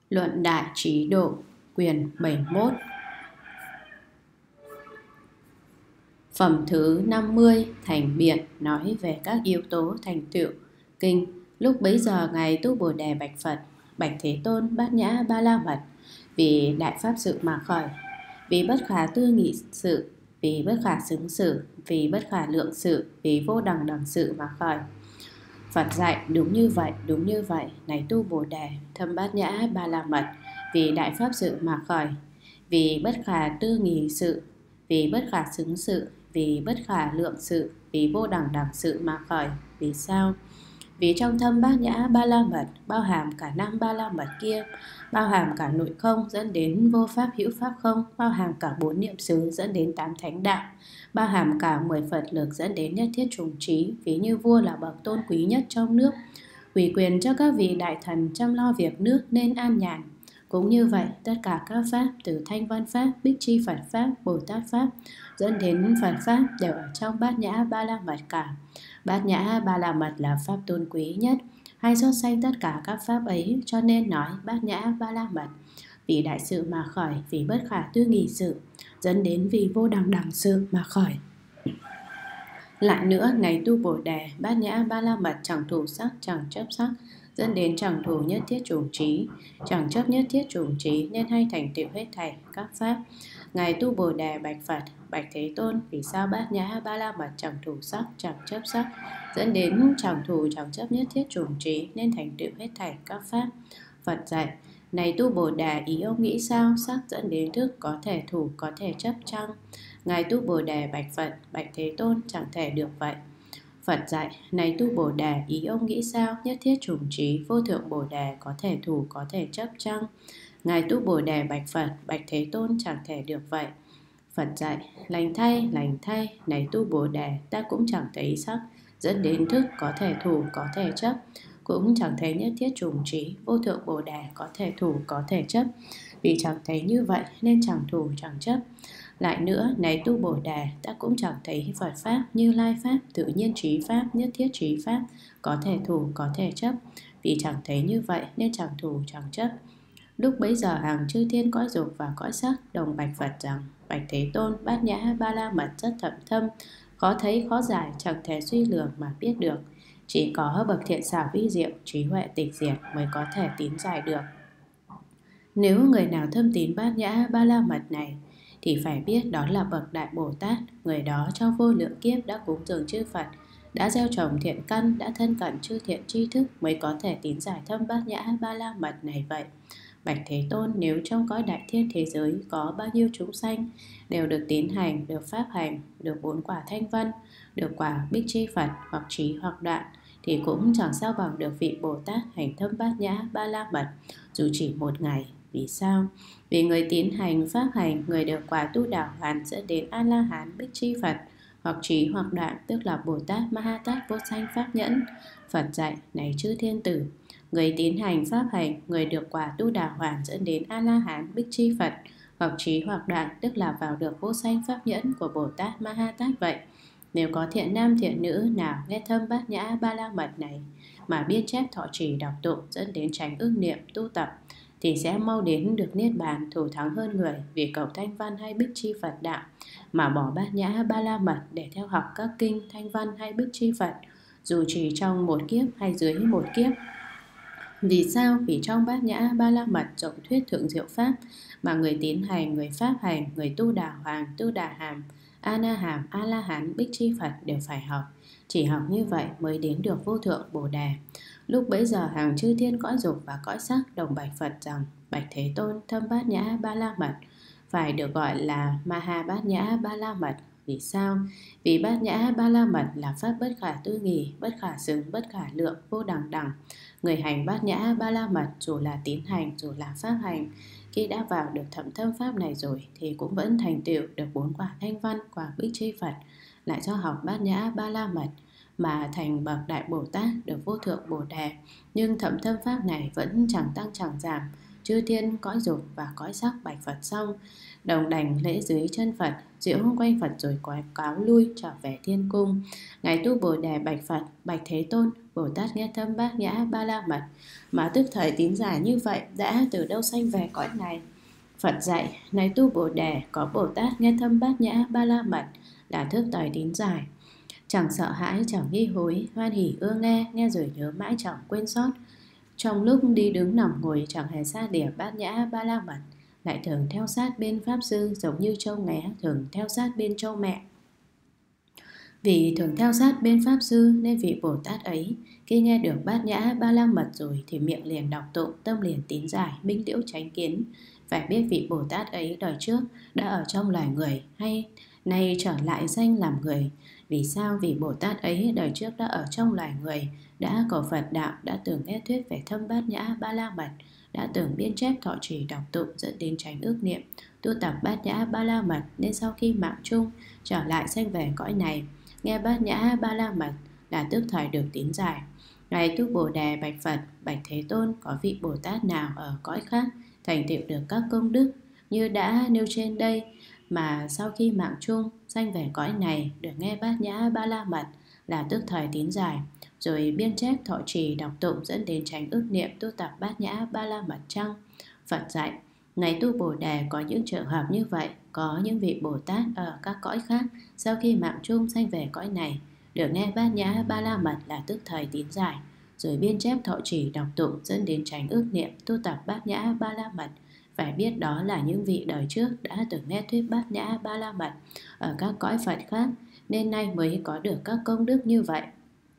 Luận Đại Trí Độ, quyển 71, phẩm thứ 50, thành biện, nói về các yếu tố thành tựu. Kinh. Lúc bấy giờ Ngài Tu Bồ Đề bạch Phật: Bạch Thế Tôn, Bát Nhã Ba La Mật, vì đại pháp sự mà khởi, vì bất khả tư nghị sự, vì bất khả xứng sự, vì bất khả lượng sự, vì vô đẳng đẳng sự mà khởi. Phật dạy: đúng như vậy, đúng như vậy, này Tu Bồ Đề, thâm Bát Nhã Ba La Mật, vì đại pháp sự mà khởi, vì bất khả tư nghị sự, vì bất khả xứng sự, vì bất khả lượng sự, vì vô đẳng đẳng sự mà khởi. Vì sao? Vì trong thâm Bát Nhã Ba La Mật bao hàm cả năm Ba La Mật kia, bao hàm cả nội không dẫn đến vô pháp hữu pháp không, bao hàm cả 4 niệm xứ dẫn đến 8 thánh đạo, bao hàm cả 10 Phật lực dẫn đến nhất thiết trùng trí. Ví như vua là bậc tôn quý nhất trong nước, ủy quyền cho các vị đại thần chăm lo việc nước nên an nhàn. Cũng như vậy, tất cả các pháp từ Thanh Văn Pháp, Bích Chi Phật Pháp, Bồ Tát Pháp dẫn đến Phật Pháp đều ở trong Bát Nhã Ba La Mật cả. Bát Nhã Ba La Mật là pháp tôn quý nhất, hay so sánh tất cả các pháp ấy, cho nên nói Bát Nhã Ba La Mật. Vì đại sự mà khởi, vì bất khả tư nghị sự, dẫn đến vì vô đẳng đẳng sự mà khởi. Lại nữa, này Tu Bồ Đề, Bát Nhã Ba La Mật chẳng thủ sắc, chẳng chấp sắc, dẫn đến chẳng thủ nhất thiết chủng trí, chẳng chấp nhất thiết chủng trí, nên hay thành tựu hết thảy các pháp. Ngài Tu Bồ Đề bạch Phật: Bạch Thế Tôn, vì sao Bát Nhã Ba La Mật chẳng thủ sắc, chẳng chấp sắc, dẫn đến chẳng thủ chẳng chấp nhất thiết chủng trí, nên thành tựu hết thảy các pháp? Phật dạy: này Tu Bồ Đề, ý ông nghĩ sao? Sắc dẫn đến thức có thể thủ, có thể chấp chăng? Ngài Tu Bồ Đề bạch Phật: Bạch Thế Tôn, chẳng thể được vậy. Phật dạy: này Tu Bồ Đề, ý ông nghĩ sao? Nhất thiết chủng trí, vô thượng Bồ Đề có thể thủ, có thể chấp chăng? Ngài Tu Bồ Đề bạch Phật: Bạch Thế Tôn, chẳng thể được vậy. Phật dạy: lành thay, này Tu Bồ Đề, ta cũng chẳng thấy sắc dẫn đến thức có thể thủ, có thể chấp, cũng chẳng thấy nhất thiết chủng trí, vô thượng Bồ Đề có thể thủ, có thể chấp. Vì chẳng thấy như vậy nên chẳng thủ, chẳng chấp. Lại nữa, này Tu Bồ Đề, ta cũng chẳng thấy Phật Pháp, Như Lai Pháp, tự nhiên trí Pháp, nhất thiết trí Pháp có thể thủ, có thể chấp. Vì chẳng thấy như vậy nên chẳng thủ, chẳng chấp. Lúc bấy giờ hàng chư thiên cõi dục và cõi sắc đồng bạch Phật rằng: Bạch Thế Tôn, Bát Nhã Ba La Mật rất thậm thâm, khó thấy khó giải, chẳng thể suy lường mà biết được. Chỉ có bậc thiện xảo vi diệu, trí huệ tịch diệt mới có thể tín giải được. Nếu người nào thâm tín Bát Nhã Ba La Mật này thì phải biết đó là bậc Đại Bồ Tát. Người đó trong vô lượng kiếp đã cúng dường chư Phật, đã gieo trồng thiện căn, đã thân cận chư thiện tri thức, mới có thể tín giải thâm Bát Nhã Ba La Mật này vậy. Bạch Thế Tôn, nếu trong cõi đại thiên thế giới có bao nhiêu chúng sanh đều được tín hành, được pháp hành, được 4 quả thanh văn, được quả Bích Chi Phật, hoặc trí hoặc đoạn, thì cũng chẳng sao bằng được vị Bồ Tát hành thâm Bát Nhã Ba La Mật, dù chỉ một ngày. Vì sao? Vì người tín hành pháp hành, người được quả tu đảo hoàn dẫn đến A La Hán Bích Chi Phật, hoặc trí hoặc đoạn, tức là Bồ Tát Ma Ha Tát vô sanh pháp nhẫn. Phật dạy: này chư thiên tử, người tín hành pháp hành, người được quả tu đà hoàn dẫn đến A La Hán Bích Chi Phật, hoặc trí hoặc đoạn, tức là vào được vô sanh pháp nhẫn của Bồ Tát Ma Ha Tát vậy. Nếu có thiện nam thiện nữ nào nghe thâm Bát Nhã Ba La Mật này mà biết chép thọ trì đọc tụng, dẫn đến tránh ưng niệm tu tập, thì sẽ mau đến được niết bàn, thủ thắng hơn người. Vì cầu thanh văn hay Bích Chi Phật đạo mà bỏ Bát Nhã Ba La Mật để theo học các kinh thanh văn hay Bích Chi Phật, dù chỉ trong một kiếp hay dưới một kiếp. Vì sao? Vì trong Bát Nhã Ba La Mật rộng thuyết thượng diệu pháp, mà người tín hành, người pháp hành, người tu đà hoàng, tu đà hàm, A Na Hàm, A La Hán, Bích Chi Phật đều phải học. Chỉ học như vậy mới đến được vô thượng Bồ Đề. Lúc bấy giờ hàng chư thiên cõi dục và cõi sắc đồng bạch Phật rằng: Bạch Thế Tôn, thâm Bát Nhã Ba La Mật phải được gọi là Maha Bát Nhã Ba La Mật. Vì sao? Vì Bát Nhã Ba La Mật là pháp bất khả tư nghì, bất khả xứng, bất khả lượng, vô đẳng đẳng. Người hành Bát Nhã Ba La Mật, dù là tín hành, dù là pháp hành, khi đã vào được thậm thâm pháp này rồi thì cũng vẫn thành tựu được 4 quả thanh văn, quả Bích Chi Phật. Lại cho học Bát Nhã Ba La Mật mà thành bậc Đại Bồ Tát, được vô thượng Bồ Đề. Nhưng thậm thâm pháp này vẫn chẳng tăng chẳng giảm. Chư thiên cõi dục và cõi sắc bạch Phật xong, đồng đảnh lễ dưới chân Phật, diễu quanh Phật rồi cáo lui trở về thiên cung. Ngài Tu Bồ Đề bạch Phật: Bạch Thế Tôn, Bồ Tát nghe thâm Bát Nhã Ba La Mật mà tức thời tín giải như vậy đã từ đâu sanh về cõi này? Phật dạy: này tu Bồ Đề, có Bồ Tát nghe thâm Bát Nhã Ba La Mật là thức thời tín giải, chẳng sợ hãi, chẳng nghi hối, hoan hỉ ưa nghe, nghe rồi nhớ mãi chẳng quên sót. Trong lúc đi đứng nằm ngồi chẳng hề xa lìa Bát Nhã Ba La Mật, lại thường theo sát bên Pháp Sư, giống như trâu nghé thường theo sát bên trâu mẹ. Vì thường theo sát bên Pháp Sư nên vị Bồ Tát ấy khi nghe được Bát Nhã Ba La Mật rồi thì miệng liền đọc tụng, tâm liền tín giải, minh liễu chánh kiến. Phải biết vị Bồ Tát ấy đời trước đã ở trong loài người hay nay trở lại danh làm người. Vì sao? Vì Bồ Tát ấy đời trước đã ở trong loài người, đã cầu Phật đạo, đã từng nghe thuyết về thâm Bát Nhã Ba La Mật, đã từng biên chép thọ trì đọc tụng dẫn đến tránh ước niệm, tu tập Bát Nhã Ba La Mật, nên sau khi mạng chung trở lại sanh về cõi này, nghe Bát Nhã Ba La Mật là tức thời được tín giải. Này tu Bồ Đề, bạch Phật, bạch Thế Tôn, có vị Bồ Tát nào ở cõi khác thành tựu được các công đức như đã nêu trên đây, mà sau khi mạng chung sanh về cõi này được nghe Bát Nhã Ba La Mật là tức thời tín giải, rồi biên chép thọ trì đọc tụng dẫn đến tránh ức niệm, tu tập Bát Nhã Ba La Mật chăng? Phật dạy: này tu Bồ Đề, có những trường hợp như vậy. Có những vị Bồ Tát ở các cõi khác sau khi mạng chung sanh về cõi này được nghe Bát Nhã Ba La Mật là tức thời tín giải, rồi biên chép thọ trì đọc tụng dẫn đến tránh ức niệm, tu tập Bát Nhã Ba La Mật. Phải biết đó là những vị đời trước đã từng nghe thuyết Bát Nhã Ba La Mật ở các cõi Phật khác, nên nay mới có được các công đức như vậy.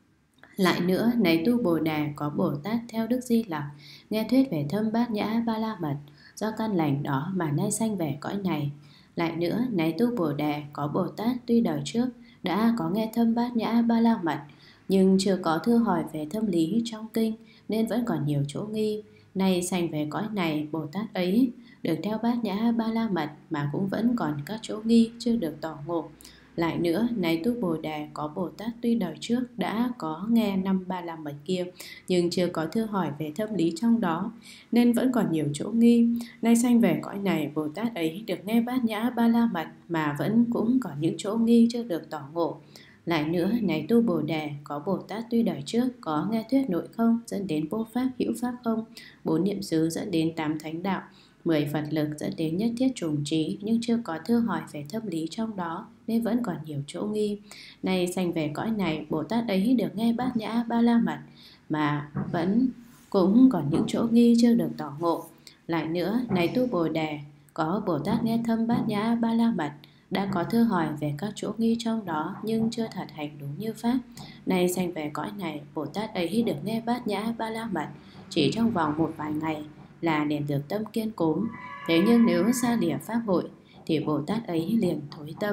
Lại nữa, này tu Bồ Đề, có Bồ Tát theo Đức Di Lặc nghe thuyết về thâm Bát Nhã Ba La Mật, do căn lành đó mà nay sanh về cõi này. Lại nữa, này tu Bồ Đề, có Bồ Tát tuy đời trước đã có nghe thâm Bát Nhã Ba La Mật, nhưng chưa có thưa hỏi về thâm lý trong kinh, nên vẫn còn nhiều chỗ nghi. Nay sanh về cõi này, Bồ Tát ấy được theo Bát Nhã Ba La Mật mà cũng vẫn còn các chỗ nghi chưa được tỏ ngộ. Lại nữa, này tu Bồ Đề, có Bồ Tát tuy đời trước đã có nghe năm Ba La Mật kia, nhưng chưa có thưa hỏi về thâm lý trong đó, nên vẫn còn nhiều chỗ nghi. Nay sanh về cõi này, Bồ Tát ấy được nghe Bát Nhã Ba La Mật mà vẫn cũng còn những chỗ nghi chưa được tỏ ngộ. Lại nữa, này tu Bồ Đề, có Bồ Tát tuy đời trước có nghe thuyết nội không dẫn đến vô pháp hữu pháp không, 4 niệm xứ dẫn đến 8 thánh đạo, 10 Phật lực dẫn đến nhất thiết trùng trí, nhưng chưa có thưa hỏi về thâm lý trong đó, nên vẫn còn nhiều chỗ nghi. Nay sanh về cõi này, Bồ Tát ấy được nghe Bát Nhã Ba La Mật mà vẫn cũng còn những chỗ nghi chưa được tỏ ngộ. Lại nữa, này tu Bồ Đề, có Bồ Tát nghe thâm Bát Nhã Ba La Mật đã có thưa hỏi về các chỗ nghi trong đó, nhưng chưa thật hành đúng như pháp. Nay sanh về cõi này, Bồ Tát ấy được nghe Bát Nhã Ba La Mật chỉ trong vòng một vài ngày là liền được tâm kiên cố. Thế nhưng nếu xa lìa pháp hội thì Bồ Tát ấy liền thối tâm.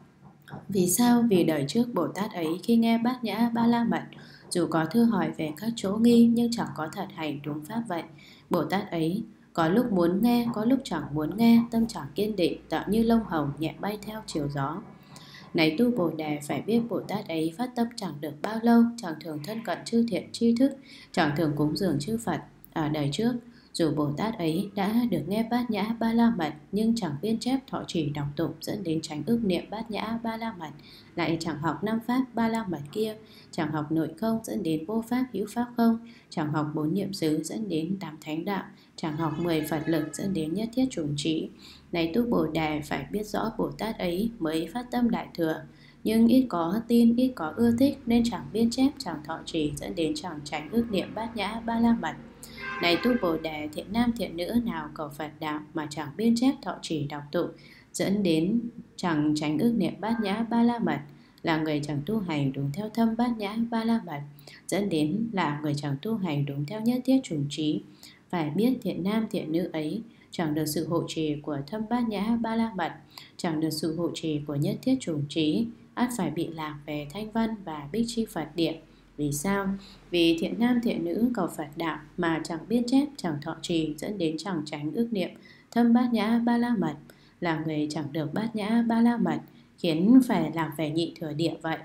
Vì sao? Vì đời trước Bồ Tát ấy khi nghe Bát Nhã Ba La Mật, dù có thưa hỏi về các chỗ nghi nhưng chẳng có thật hành đúng pháp vậy. Bồ Tát ấy có lúc muốn nghe, có lúc chẳng muốn nghe, tâm chẳng kiên định, tạo như lông hồng nhẹ bay theo chiều gió. Này tu Bồ Đề, phải biết Bồ Tát ấy phát tâm chẳng được bao lâu, chẳng thường thân cận chư thiện tri thức, chẳng thường cúng dường chư Phật. Ở đời trước, dù Bồ Tát ấy đã được nghe Bát Nhã Ba La Mật, nhưng chẳng biên chép thọ trì đọc tụng dẫn đến tránh ức niệm Bát Nhã Ba La Mật, lại chẳng học 5 pháp Ba La Mật kia, chẳng học nội không dẫn đến vô pháp hữu pháp không, chẳng học 4 niệm xứ dẫn đến 8 thánh đạo, chẳng học 10 Phật lực dẫn đến nhất thiết chủng trí. Này tu Bồ Đề, phải biết rõ Bồ Tát ấy mới phát tâm đại thừa, nhưng ít có tin, ít có ưa thích, nên chẳng biên chép, chẳng thọ trì dẫn đến chẳng tránh ức niệm Bát Nhã Ba La Mật. Này tu Bồ Đề, thiện nam thiện nữ nào cầu Phật đạo mà chẳng biên chép thọ trì đọc tụng dẫn đến chẳng tránh ức niệm Bát Nhã Ba La Mật là người chẳng tu hành đúng theo thâm Bát Nhã Ba La Mật, dẫn đến là người chẳng tu hành đúng theo nhất thiết chủng trí. Phải biết thiện nam thiện nữ ấy chẳng được sự hộ trì của thâm Bát Nhã Ba La Mật, chẳng được sự hộ trì của nhất thiết chủng trí, ắt phải bị lạc về thanh văn và bích chi Phật điện. Vì sao? Vì thiện nam thiện nữ cầu Phật đạo mà chẳng biên chép, chẳng thọ trì dẫn đến chẳng tránh ước niệm thâm Bát Nhã Ba La Mật là người chẳng được Bát Nhã Ba La Mật, khiến phải làm về nhị thừa địa vậy.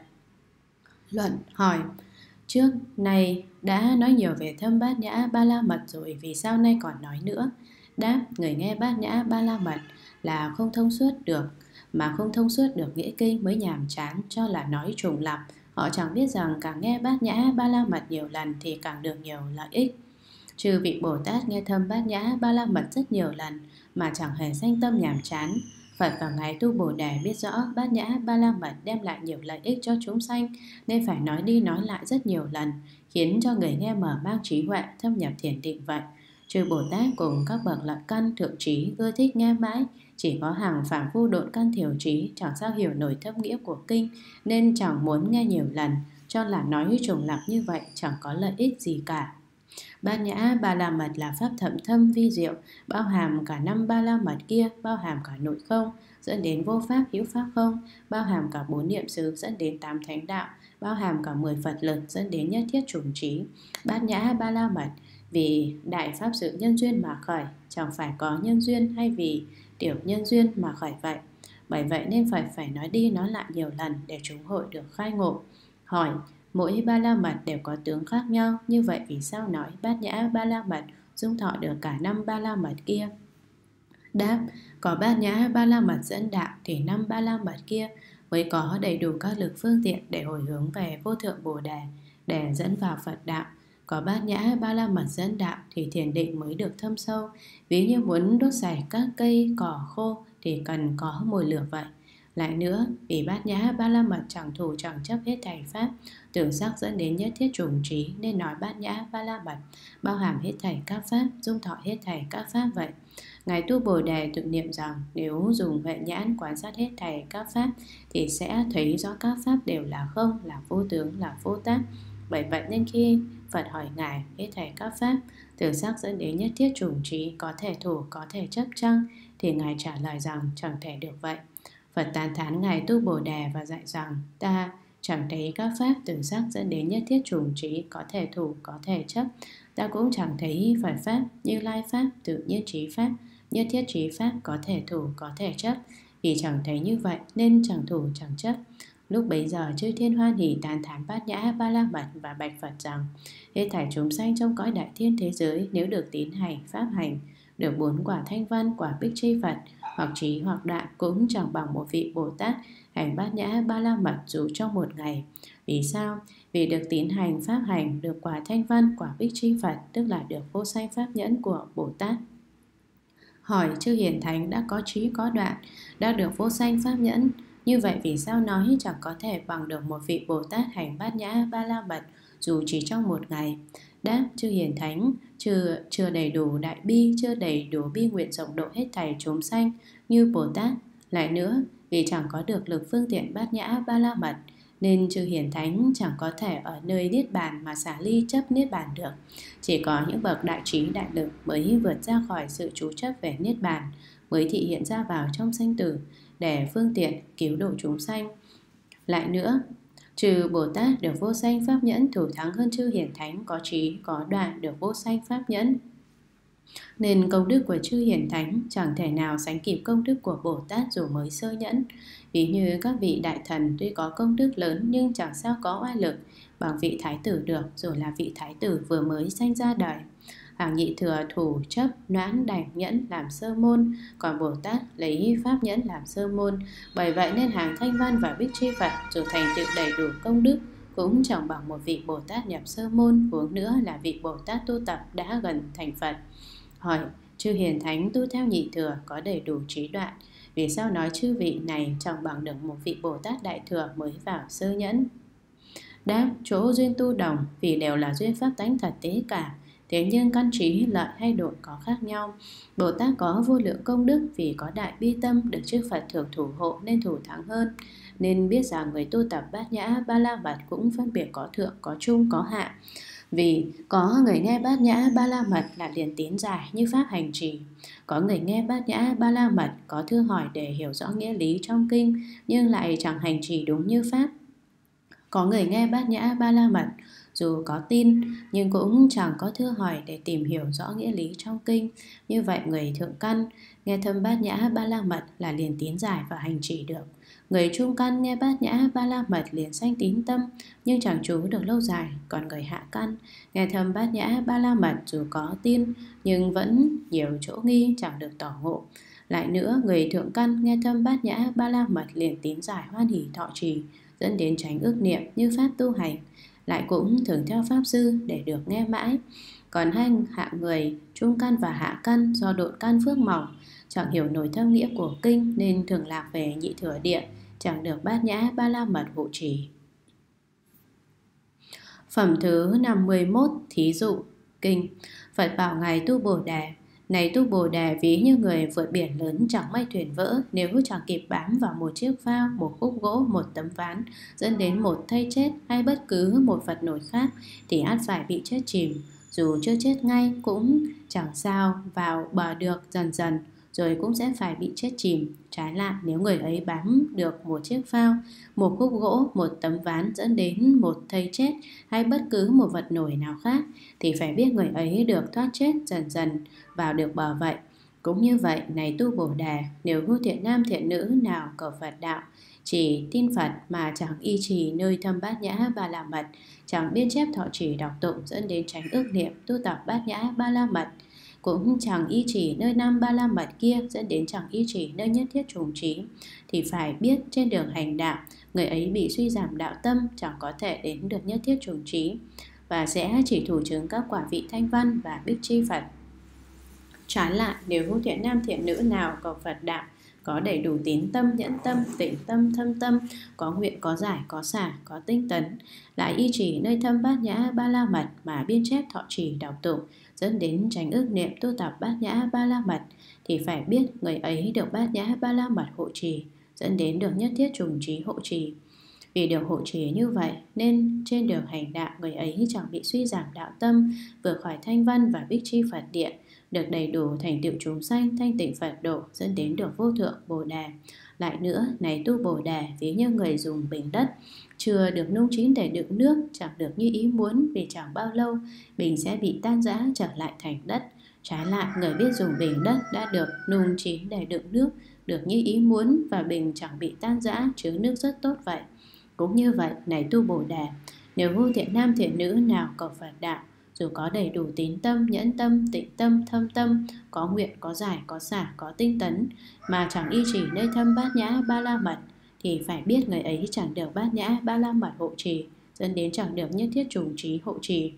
Luận hỏi: trước này đã nói nhiều về thâm Bát Nhã Ba La Mật rồi, vì sao nay còn nói nữa? Đáp: người nghe Bát Nhã Ba La Mật là không thông suốt được, mà không thông suốt được nghĩa kinh mới nhàm chán cho là nói trùng lặp. Họ chẳng biết rằng càng nghe Bát Nhã Ba La Mật nhiều lần thì càng được nhiều lợi ích. Chư vị Bồ Tát nghe thâm Bát Nhã Ba La Mật rất nhiều lần mà chẳng hề sanh tâm nhàm chán. Phật vào ngày tu Bồ Đề biết rõ Bát Nhã Ba La Mật đem lại nhiều lợi ích cho chúng sanh, nên phải nói đi nói lại rất nhiều lần, khiến cho người nghe mở mang trí huệ, thâm nhập thiền định vậy. Chư Bồ Tát cùng các bậc lợi căn thượng trí ưa thích nghe mãi, chỉ có hàng phàm phu độn căn thiểu trí chẳng sao hiểu nổi thâm nghĩa của kinh, nên chẳng muốn nghe nhiều lần, cho là nói trùng lặp như vậy chẳng có lợi ích gì cả. Bát Nhã Ba La Mật là pháp thậm thâm vi diệu, bao hàm cả 5 Ba La Mật kia, bao hàm cả nội không, dẫn đến vô pháp hữu pháp không, bao hàm cả 4 niệm xứ dẫn đến 8 thánh đạo, bao hàm cả 10 Phật lực dẫn đến nhất thiết chủng trí. Bát Nhã Ba La Mật vì đại pháp sự nhân duyên mà khởi, chẳng phải có nhân duyên hay vì tiểu nhân duyên mà khởi vậy. Bởi vậy nên phải nói đi nói lại nhiều lần để chúng hội được khai ngộ. Hỏi: mỗi Ba La Mật đều có tướng khác nhau, như vậy vì sao nói Bát Nhã Ba La Mật dung thọ được cả 5 Ba La Mật kia? Đáp: có Bát Nhã Ba La Mật dẫn đạo thì 5 Ba La Mật kia mới có đầy đủ các lực phương tiện để hồi hướng về vô thượng Bồ Đề, để dẫn vào Phật đạo. Có Bát Nhã Ba La Mật dẫn đạo thì thiền định mới được thâm sâu. Ví như muốn đốt sạch các cây cỏ khô thì cần có mồi lửa vậy. Lại nữa, vì Bát Nhã Ba La Mật chẳng thủ chẳng chấp hết thảy pháp, tưởng sắc dẫn đến nhất thiết chủng trí, nên nói Bát Nhã Ba La Mật bao hàm hết thảy các pháp, dung thọ hết thảy các pháp vậy. Ngài tu Bồ Đề tự niệm rằng nếu dùng huệ nhãn quan sát hết thảy các pháp thì sẽ thấy rõ các pháp đều là không, là vô tướng, là vô tác. Bởi vậy nên khi Phật hỏi Ngài hết thảy các pháp, tưởng sắc dẫn đến nhất thiết chủng trí có thể thủ, có thể chấp chăng? Thì Ngài trả lời rằng chẳng thể được vậy. Phật tán thán Ngài tu Bồ Đề và dạy rằng ta chẳng thấy các pháp tưởng sắc dẫn đến nhất thiết chủng trí có thể thủ, có thể chấp. Ta cũng chẳng thấy Phật pháp, Như Lai pháp, tự nhiên trí pháp, nhất thiết trí pháp có thể thủ, có thể chấp. Vì chẳng thấy như vậy nên chẳng thủ, chẳng chấp. Lúc bấy giờ chư thiên hoan hỷ tán thán Bát Nhã Ba La Mật và bạch Phật rằng hết thảy chúng sanh trong cõi đại thiên thế giới nếu được tín hành, pháp hành, được 4 quả thanh văn, quả bích chi Phật, hoặc trí hoặc đoạn cũng chẳng bằng một vị Bồ Tát hành Bát Nhã Ba La Mật dù trong một ngày. Vì sao? Vì được tín hành, pháp hành, được quả thanh văn, quả bích chi Phật, tức là được vô sanh pháp nhẫn của Bồ Tát. Hỏi: chư hiền thánh đã có trí có đoạn, đã được vô sanh pháp nhẫn, như vậy vì sao nói chẳng có thể bằng được một vị Bồ Tát hành Bát Nhã Ba La Mật dù chỉ trong một ngày? Đáp: chư hiền thánh chưa đầy đủ đại bi, chưa đầy đủ bi nguyện rộng độ hết thảy chúng sanh như Bồ Tát. Lại nữa, vì chẳng có được lực phương tiện Bát Nhã Ba La Mật, nên chư hiền thánh chẳng có thể ở nơi niết bàn mà xả ly chấp niết bàn được. Chỉ có những bậc đại trí đại lực mới vượt ra khỏi sự chú chấp về niết bàn, mới thị hiện ra vào trong sanh tử để phương tiện cứu độ chúng sanh. Lại nữa, trừ Bồ Tát được vô sanh pháp nhẫn thủ thắng hơn chư hiền thánh có trí có đoạn được vô sanh pháp nhẫn, nên công đức của chư hiền thánh chẳng thể nào sánh kịp công đức của Bồ Tát dù mới sơ nhẫn. Ví như các vị đại thần tuy có công đức lớn nhưng chẳng sao có oai lực bằng vị thái tử được, dù là vị thái tử vừa mới sanh ra đời. Hàng nhị thừa thủ chấp noãn đảnh nhẫn làm sơ môn, còn Bồ Tát lấy pháp nhẫn làm sơ môn. Bởi vậy nên hàng thanh văn và bích chi Phật dù thành tựu đầy đủ công đức cũng chẳng bằng một vị Bồ Tát nhập sơ môn, huống nữa là vị Bồ Tát tu tập đã gần thành Phật. Hỏi: chư hiền thánh tu theo nhị thừa có đầy đủ trí đoạn, vì sao nói chư vị này chẳng bằng được một vị Bồ Tát đại thừa mới vào sơ nhẫn? Đáp: chỗ duyên tu đồng, vì đều là duyên pháp tánh thật tế cả, thế nhưng căn trí lợi hay độ có khác nhau. Bồ Tát có vô lượng công đức vì có đại bi tâm, được chư Phật thường thủ hộ nên thủ thắng hơn. Nên biết rằng người tu tập Bát Nhã Ba La Mật cũng phân biệt có thượng, có trung, có hạ. Vì có người nghe Bát Nhã Ba La Mật là liền tín giải như pháp hành trì. Có người nghe Bát Nhã Ba La Mật có thư hỏi để hiểu rõ nghĩa lý trong kinh nhưng lại chẳng hành trì đúng như pháp. Có người nghe Bát Nhã Ba La Mật dù có tin nhưng cũng chẳng có thư hỏi để tìm hiểu rõ nghĩa lý trong kinh. Như vậy người thượng căn nghe thâm Bát Nhã Ba La Mật là liền tín giải và hành trì được. Người trung căn nghe Bát Nhã Ba La Mật liền sanh tín tâm nhưng chẳng trú được lâu dài. Còn người hạ căn nghe thâm Bát Nhã Ba La Mật dù có tin nhưng vẫn nhiều chỗ nghi, chẳng được tỏ ngộ. Lại nữa, người thượng căn nghe thâm Bát Nhã Ba La Mật liền tín giải hoan hỷ thọ trì, dẫn đến tránh ước niệm như pháp tu hành, lại cũng thường theo pháp sư để được nghe mãi. Còn hai hạng người trung căn và hạ căn do độn căn phước mỏng, chẳng hiểu nổi thâm nghĩa của kinh nên thường lạc về nhị thừa địa, chẳng được bát nhã ba la mật hộ trì. Phẩm thứ 51. Thí dụ. Kinh. Phật bảo ngài Tu Bồ Đề: này Tu Bồ Đề, ví như người vượt biển lớn chẳng may thuyền vỡ, nếu chẳng kịp bám vào một chiếc phao, một khúc gỗ, một tấm ván, dẫn đến một thây chết hay bất cứ một vật nổi khác, thì ắt phải bị chết chìm. Dù chưa chết ngay cũng chẳng sao vào bờ được, dần dần rồi cũng sẽ phải bị chết chìm. Trái lại, nếu người ấy bám được một chiếc phao, một khúc gỗ, một tấm ván, dẫn đến một thây chết hay bất cứ một vật nổi nào khác, thì phải biết người ấy được thoát chết, dần dần vào được bờ vậy. Cũng như vậy, này Tu Bồ Đề, nếu hư thiện nam thiện nữ nào cầu Phật đạo, chỉ tin Phật mà chẳng y trì nơi thâm bát nhã ba la mật, chẳng biên chép thọ trì đọc tụng, dẫn đến tránh ước niệm tu tập bát nhã ba la mật, cũng chẳng y chỉ nơi năm ba la mật kia, dẫn đến chẳng y chỉ nơi nhất thiết trùng trí, thì phải biết trên đường hành đạo, người ấy bị suy giảm đạo tâm, chẳng có thể đến được nhất thiết trùng trí, và sẽ chỉ thủ chứng các quả vị thanh văn và bích chi Phật. Trái lại, nếu hữu thiện nam thiện nữ nào cầu Phật đạo, có đầy đủ tín tâm, nhẫn tâm, tịnh tâm, thâm tâm, có nguyện, có giải, có xả, có tinh tấn, lại y chỉ nơi thâm bát nhã ba la mật mà biên chép thọ trì đọc tụng, dẫn đến tránh ước niệm tu tập bát nhã ba la mật, thì phải biết người ấy được bát nhã ba la mật hộ trì, dẫn đến được nhất thiết trùng trí hộ trì. Vì được hộ trì như vậy nên trên đường hành đạo, người ấy chẳng bị suy giảm đạo tâm, vượt khỏi thanh văn và bích chi Phật địa, được đầy đủ thành tựu chúng sanh, thanh tịnh Phật độ, dẫn đến được vô thượng Bồ Đề. Lại nữa, này Tu Bồ Đề, ví như người dùng bình đất chưa được nung chín để đựng nước, chẳng được như ý muốn, vì chẳng bao lâu bình sẽ bị tan rã trở lại thành đất. Trái lại, người biết dùng bình đất đã được nung chín để đựng nước, được như ý muốn, và bình chẳng bị tan rã, chứa nước rất tốt vậy. Cũng như vậy, này Tu Bồ Đề, nếu hư thiện nam thiện nữ nào cầu Phật đạo, dù có đầy đủ tín tâm, nhẫn tâm, tịnh tâm, thâm tâm, có nguyện, có giải, có xả, có tinh tấn, mà chẳng y chỉ nơi thâm bát nhã ba la mật, thì phải biết người ấy chẳng được bát nhã ba la mật hộ trì, dẫn đến chẳng được nhất thiết trùng trí hộ trì.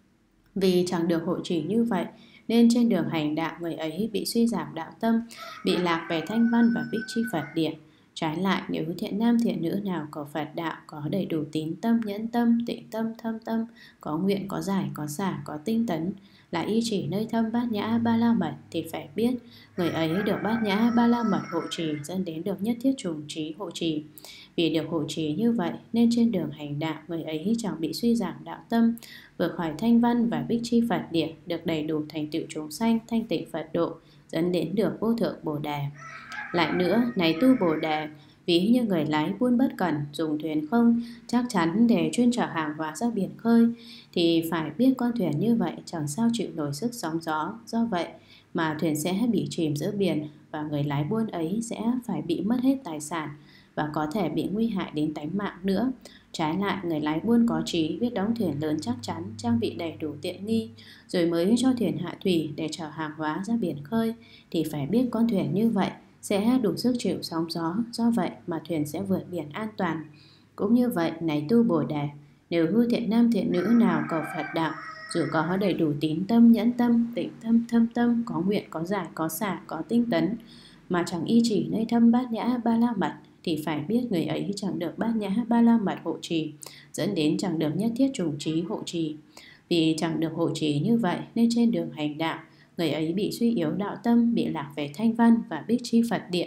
Vì chẳng được hộ trì như vậy nên trên đường hành đạo, người ấy bị suy giảm đạo tâm, bị lạc về thanh văn và bích chi Phật địa. Trái lại, nếu thiện nam thiện nữ nào cầu Phật đạo, có đầy đủ tín tâm, nhẫn tâm, tịnh tâm, thâm tâm, có nguyện, có giải, có xả, có tinh tấn, là y chỉ nơi thâm bát nhã ba la mật, thì phải biết người ấy được bát nhã ba la mật hộ trì, dẫn đến được nhất thiết trùng trí hộ trì. Vì được hộ trì như vậy nên trên đường hành đạo, người ấy chẳng bị suy giảm đạo tâm, vượt khỏi thanh văn và bích chi Phật địa, được đầy đủ thành tựu chúng sanh, thanh tịnh Phật độ, dẫn đến được vô thượng Bồ Đề. Lại nữa, này Tu Bồ Đề, ví như người lái buôn bất cẩn, dùng thuyền không chắc chắn để chuyên chở hàng hóa ra biển khơi, thì phải biết con thuyền như vậy chẳng sao chịu nổi sức sóng gió. Do vậy mà thuyền sẽ bị chìm giữa biển, và người lái buôn ấy sẽ phải bị mất hết tài sản, và có thể bị nguy hại đến tánh mạng nữa. Trái lại, người lái buôn có trí, biết đóng thuyền lớn chắc chắn, trang bị đầy đủ tiện nghi, rồi mới cho thuyền hạ thủy để chở hàng hóa ra biển khơi, thì phải biết con thuyền như vậy sẽ đủ sức chịu sóng gió. Do vậy mà thuyền sẽ vượt biển an toàn. Cũng như vậy, này Tu Bồ Đề, nếu hư thiện nam thiện nữ nào cầu Phật đạo, dù có đầy đủ tín tâm, nhẫn tâm, tịnh tâm, thâm tâm, có nguyện, có giải, có xả, có tinh tấn, mà chẳng y chỉ nơi thâm bát nhã ba la mật, thì phải biết người ấy chẳng được bát nhã ba la mật hộ trì, dẫn đến chẳng được nhất thiết trùng trí hộ trì. Vì chẳng được hộ trì như vậy nên trên đường hành đạo, người ấy bị suy yếu đạo tâm, bị lạc về thanh văn và bích chi Phật địa.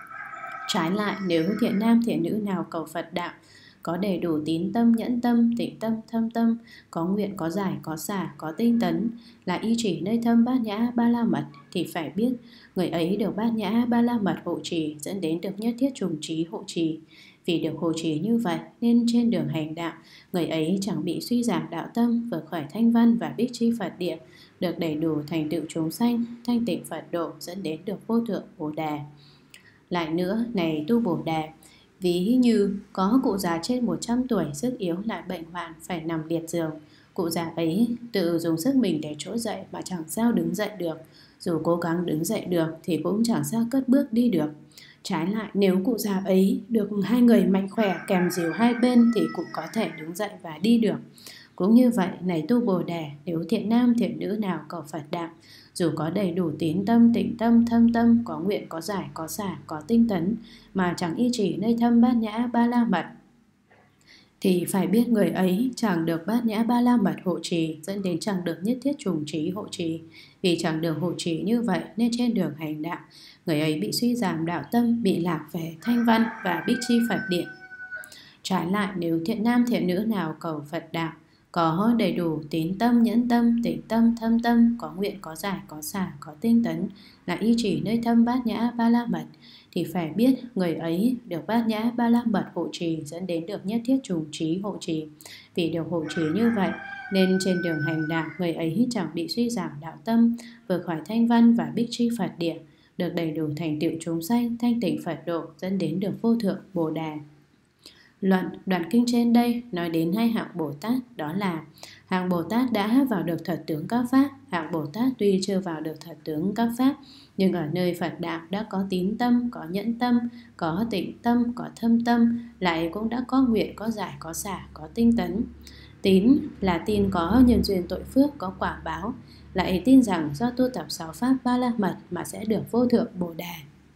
Trái lại, nếu thiện nam thiện nữ nào cầu Phật đạo, có đầy đủ tín tâm, nhẫn tâm, tịnh tâm, thâm tâm, có nguyện, có giải, có xả, có tinh tấn, là y chỉ nơi thâm bát nhã ba la mật, thì phải biết người ấy được bát nhã ba la mật hộ trì, dẫn đến được nhất thiết trùng trí hộ trì. Vì được hộ trì như vậy nên trên đường hành đạo, người ấy chẳng bị suy giảm đạo tâm, vượt khỏi thanh văn và bích chi Phật địa, được đầy đủ thành tựu chúng sanh, thanh tịnh Phật độ, dẫn đến được vô thượng Bồ Đề. Lại nữa, này Tu Bồ Đề, ví như có cụ già trên 100 tuổi, sức yếu lại bệnh hoạn, phải nằm liệt giường, Cụ già ấy tự dùng sức mình để trỗi dậy mà chẳng sao đứng dậy được. Dù cố gắng đứng dậy được thì cũng chẳng sao cất bước đi được. Trái lại, nếu cụ già ấy được hai người mạnh khỏe kèm dìu hai bên thì cũng có thể đứng dậy và đi được. Cũng như vậy, này tu Bồ Đề, nếu thiện nam thiện nữ nào cầu Phật đạo, dù có đầy đủ tín tâm, tịnh tâm, thâm tâm, có nguyện, có giải, có xả, có tinh tấn, mà chẳng y chỉ nơi thâm bát nhã ba la mật, thì phải biết người ấy chẳng được bát nhã ba la mật hộ trì, dẫn đến chẳng được nhất thiết trùng trí hộ trì. Vì chẳng được hộ trì như vậy nên trên đường hành đạo, người ấy bị suy giảm đạo tâm, bị lạc về thanh văn và bích chi Phật điện. Trái lại, nếu thiện nam thiện nữ nào cầu Phật đạo, có đầy đủ tín tâm, nhẫn tâm, tịnh tâm, thâm tâm, có nguyện, có giải, có xả, có tinh tấn, là y chỉ nơi thâm bát nhã ba la mật, thì phải biết người ấy được bát nhã ba la mật hộ trì, dẫn đến được nhất thiết trùng trí hộ trì. Vì được hộ trì như vậy nên trên đường hành đạo, người ấy chẳng bị suy giảm đạo tâm, vượt khỏi thanh văn và bích chi Phật địa, được đầy đủ thành tựu chúng sanh, thanh tịnh Phật độ, dẫn đến được vô thượng Bồ Đề. Luận đoạn kinh trên đây nói đến hai hạng Bồ Tát, đó là hạng Bồ Tát đã vào được thật tướng các pháp, hạng Bồ Tát tuy chưa vào được thật tướng các pháp, nhưng ở nơi Phật đạo đã có tín tâm, có nhẫn tâm, có tịnh tâm, có thâm tâm, lại cũng đã có nguyện, có giải, có xả, có tinh tấn. Tín là tin có nhân duyên tội phước, có quả báo, lại tin rằng do tu tập 6 pháp ba la mật mà sẽ được vô thượng Bồ Đề.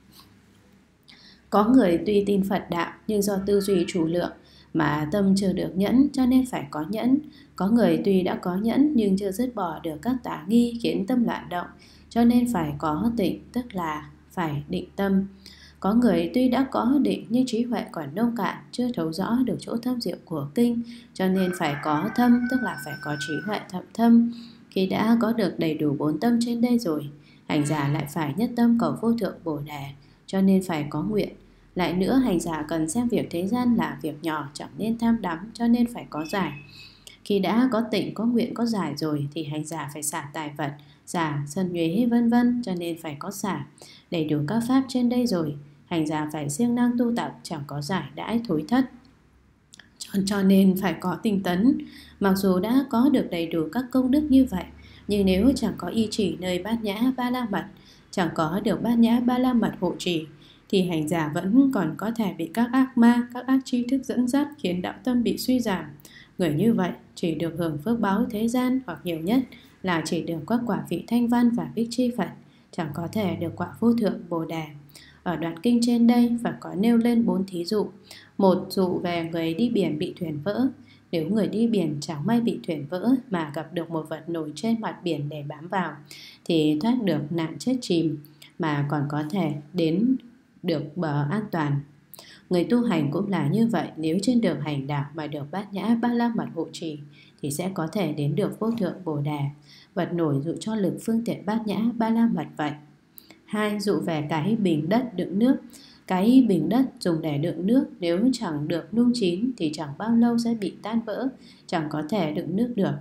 Có người tuy tin Phật đạo nhưng do tư duy chủ lượng mà tâm chưa được nhẫn cho nên phải có nhẫn. Có người tuy đã có nhẫn nhưng chưa dứt bỏ được các tà nghi khiến tâm loạn động cho nên phải có tịnh, tức là phải định tâm. Có người tuy đã có định nhưng trí huệ còn nông cạn, chưa thấu rõ được chỗ thâm diệu của kinh cho nên phải có thâm, tức là phải có trí huệ thậm thâm. Khi đã có được đầy đủ 4 tâm trên đây rồi, hành giả lại phải nhất tâm cầu vô thượng Bồ Đề, cho nên phải có nguyện. Lại nữa, hành giả cần xem việc thế gian là việc nhỏ, chẳng nên tham đắm, cho nên phải có giải. Khi đã có tịnh, có nguyện, có giải rồi thì hành giả phải xả tài vật, xả sân nhuế vân vân, cho nên phải có xả. Đầy đủ các pháp trên đây rồi, hành giả phải siêng năng tu tập, chẳng có giải đãi thối thất, cho nên phải có tinh tấn. Mặc dù đã có được đầy đủ các công đức như vậy, nhưng nếu chẳng có y chỉ nơi bát nhã ba la mật, chẳng có được bát nhã ba la mật hộ trì, thì hành giả vẫn còn có thể bị các ác ma, các ác tri thức dẫn dắt khiến đạo tâm bị suy giảm. Người như vậy chỉ được hưởng phước báo thế gian, hoặc nhiều nhất là chỉ được các quả vị thanh văn và bích chi Phật, chẳng có thể được quả vô thượng Bồ Đề. Ở đoạn kinh trên đây Phật có nêu lên 4 thí dụ. Một dụ về người đi biển bị thuyền vỡ. Nếu người đi biển chẳng may bị thuyền vỡ mà gặp được một vật nổi trên mặt biển để bám vào, thì thoát được nạn chết chìm, mà còn có thể đến được bờ an toàn. Người tu hành cũng là như vậy, nếu trên đường hành đạo mà được bát nhã ba la mật hộ trì thì sẽ có thể đến được vô thượng Bồ Đề. Vật nổi dụ cho lực phương tiện bát nhã ba la mật vậy. Hai, dụ về cái bình đất đựng nước. Cái bình đất dùng để đựng nước nếu chẳng được nung chín thì chẳng bao lâu sẽ bị tan vỡ, chẳng có thể đựng nước được.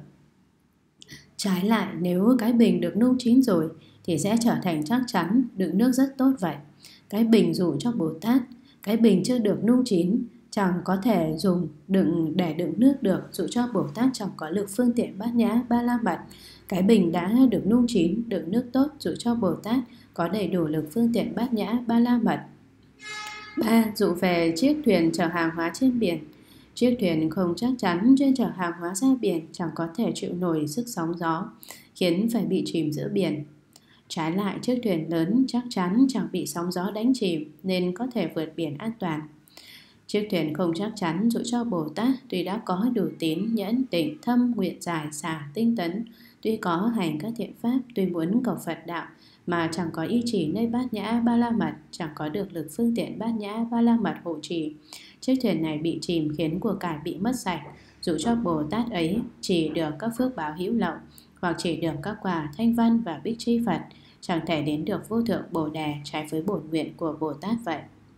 Trái lại, nếu cái bình được nung chín rồi thì sẽ trở thành chắc chắn, đựng nước rất tốt vậy. Cái bình dụ cho Bồ Tát. Cái bình chưa được nung chín chẳng có thể dùng để đựng nước được, dụ cho Bồ Tát chẳng có lực phương tiện bát nhã ba la mật. Cái bình đã được nung chín, đựng nước tốt, dụ cho Bồ Tát có đầy đủ lực phương tiện bát nhã ba la mật. 3. Dụ về chiếc thuyền chở hàng hóa trên biển. Chiếc thuyền không chắc chắn chuyên chở hàng hóa ra biển chẳng có thể chịu nổi sức sóng gió, khiến phải bị chìm giữa biển. Trái lại, chiếc thuyền lớn chắc chắn chẳng bị sóng gió đánh chìm nên có thể vượt biển an toàn. Chiếc thuyền không chắc chắn dụ cho Bồ Tát tuy đã có đủ tín, nhẫn, tịnh, thâm, nguyện, giải, xả, tinh tấn, tuy có hành các thiện pháp, tuy muốn cầu Phật đạo mà chẳng có y chỉ nơi bát nhã ba la mật, chẳng có được lực phương tiện bát nhã ba la mật hộ trì. Chiếc thuyền này bị chìm khiến của cải bị mất sạch, dụ cho Bồ Tát ấy chỉ được các phước báo hữu lậu, hoặc chỉ được các quả thanh văn và bích chi Phật, chẳng thể đến được vô thượng Bồ Đề, trái với bổn nguyện của Bồ Tát vậy.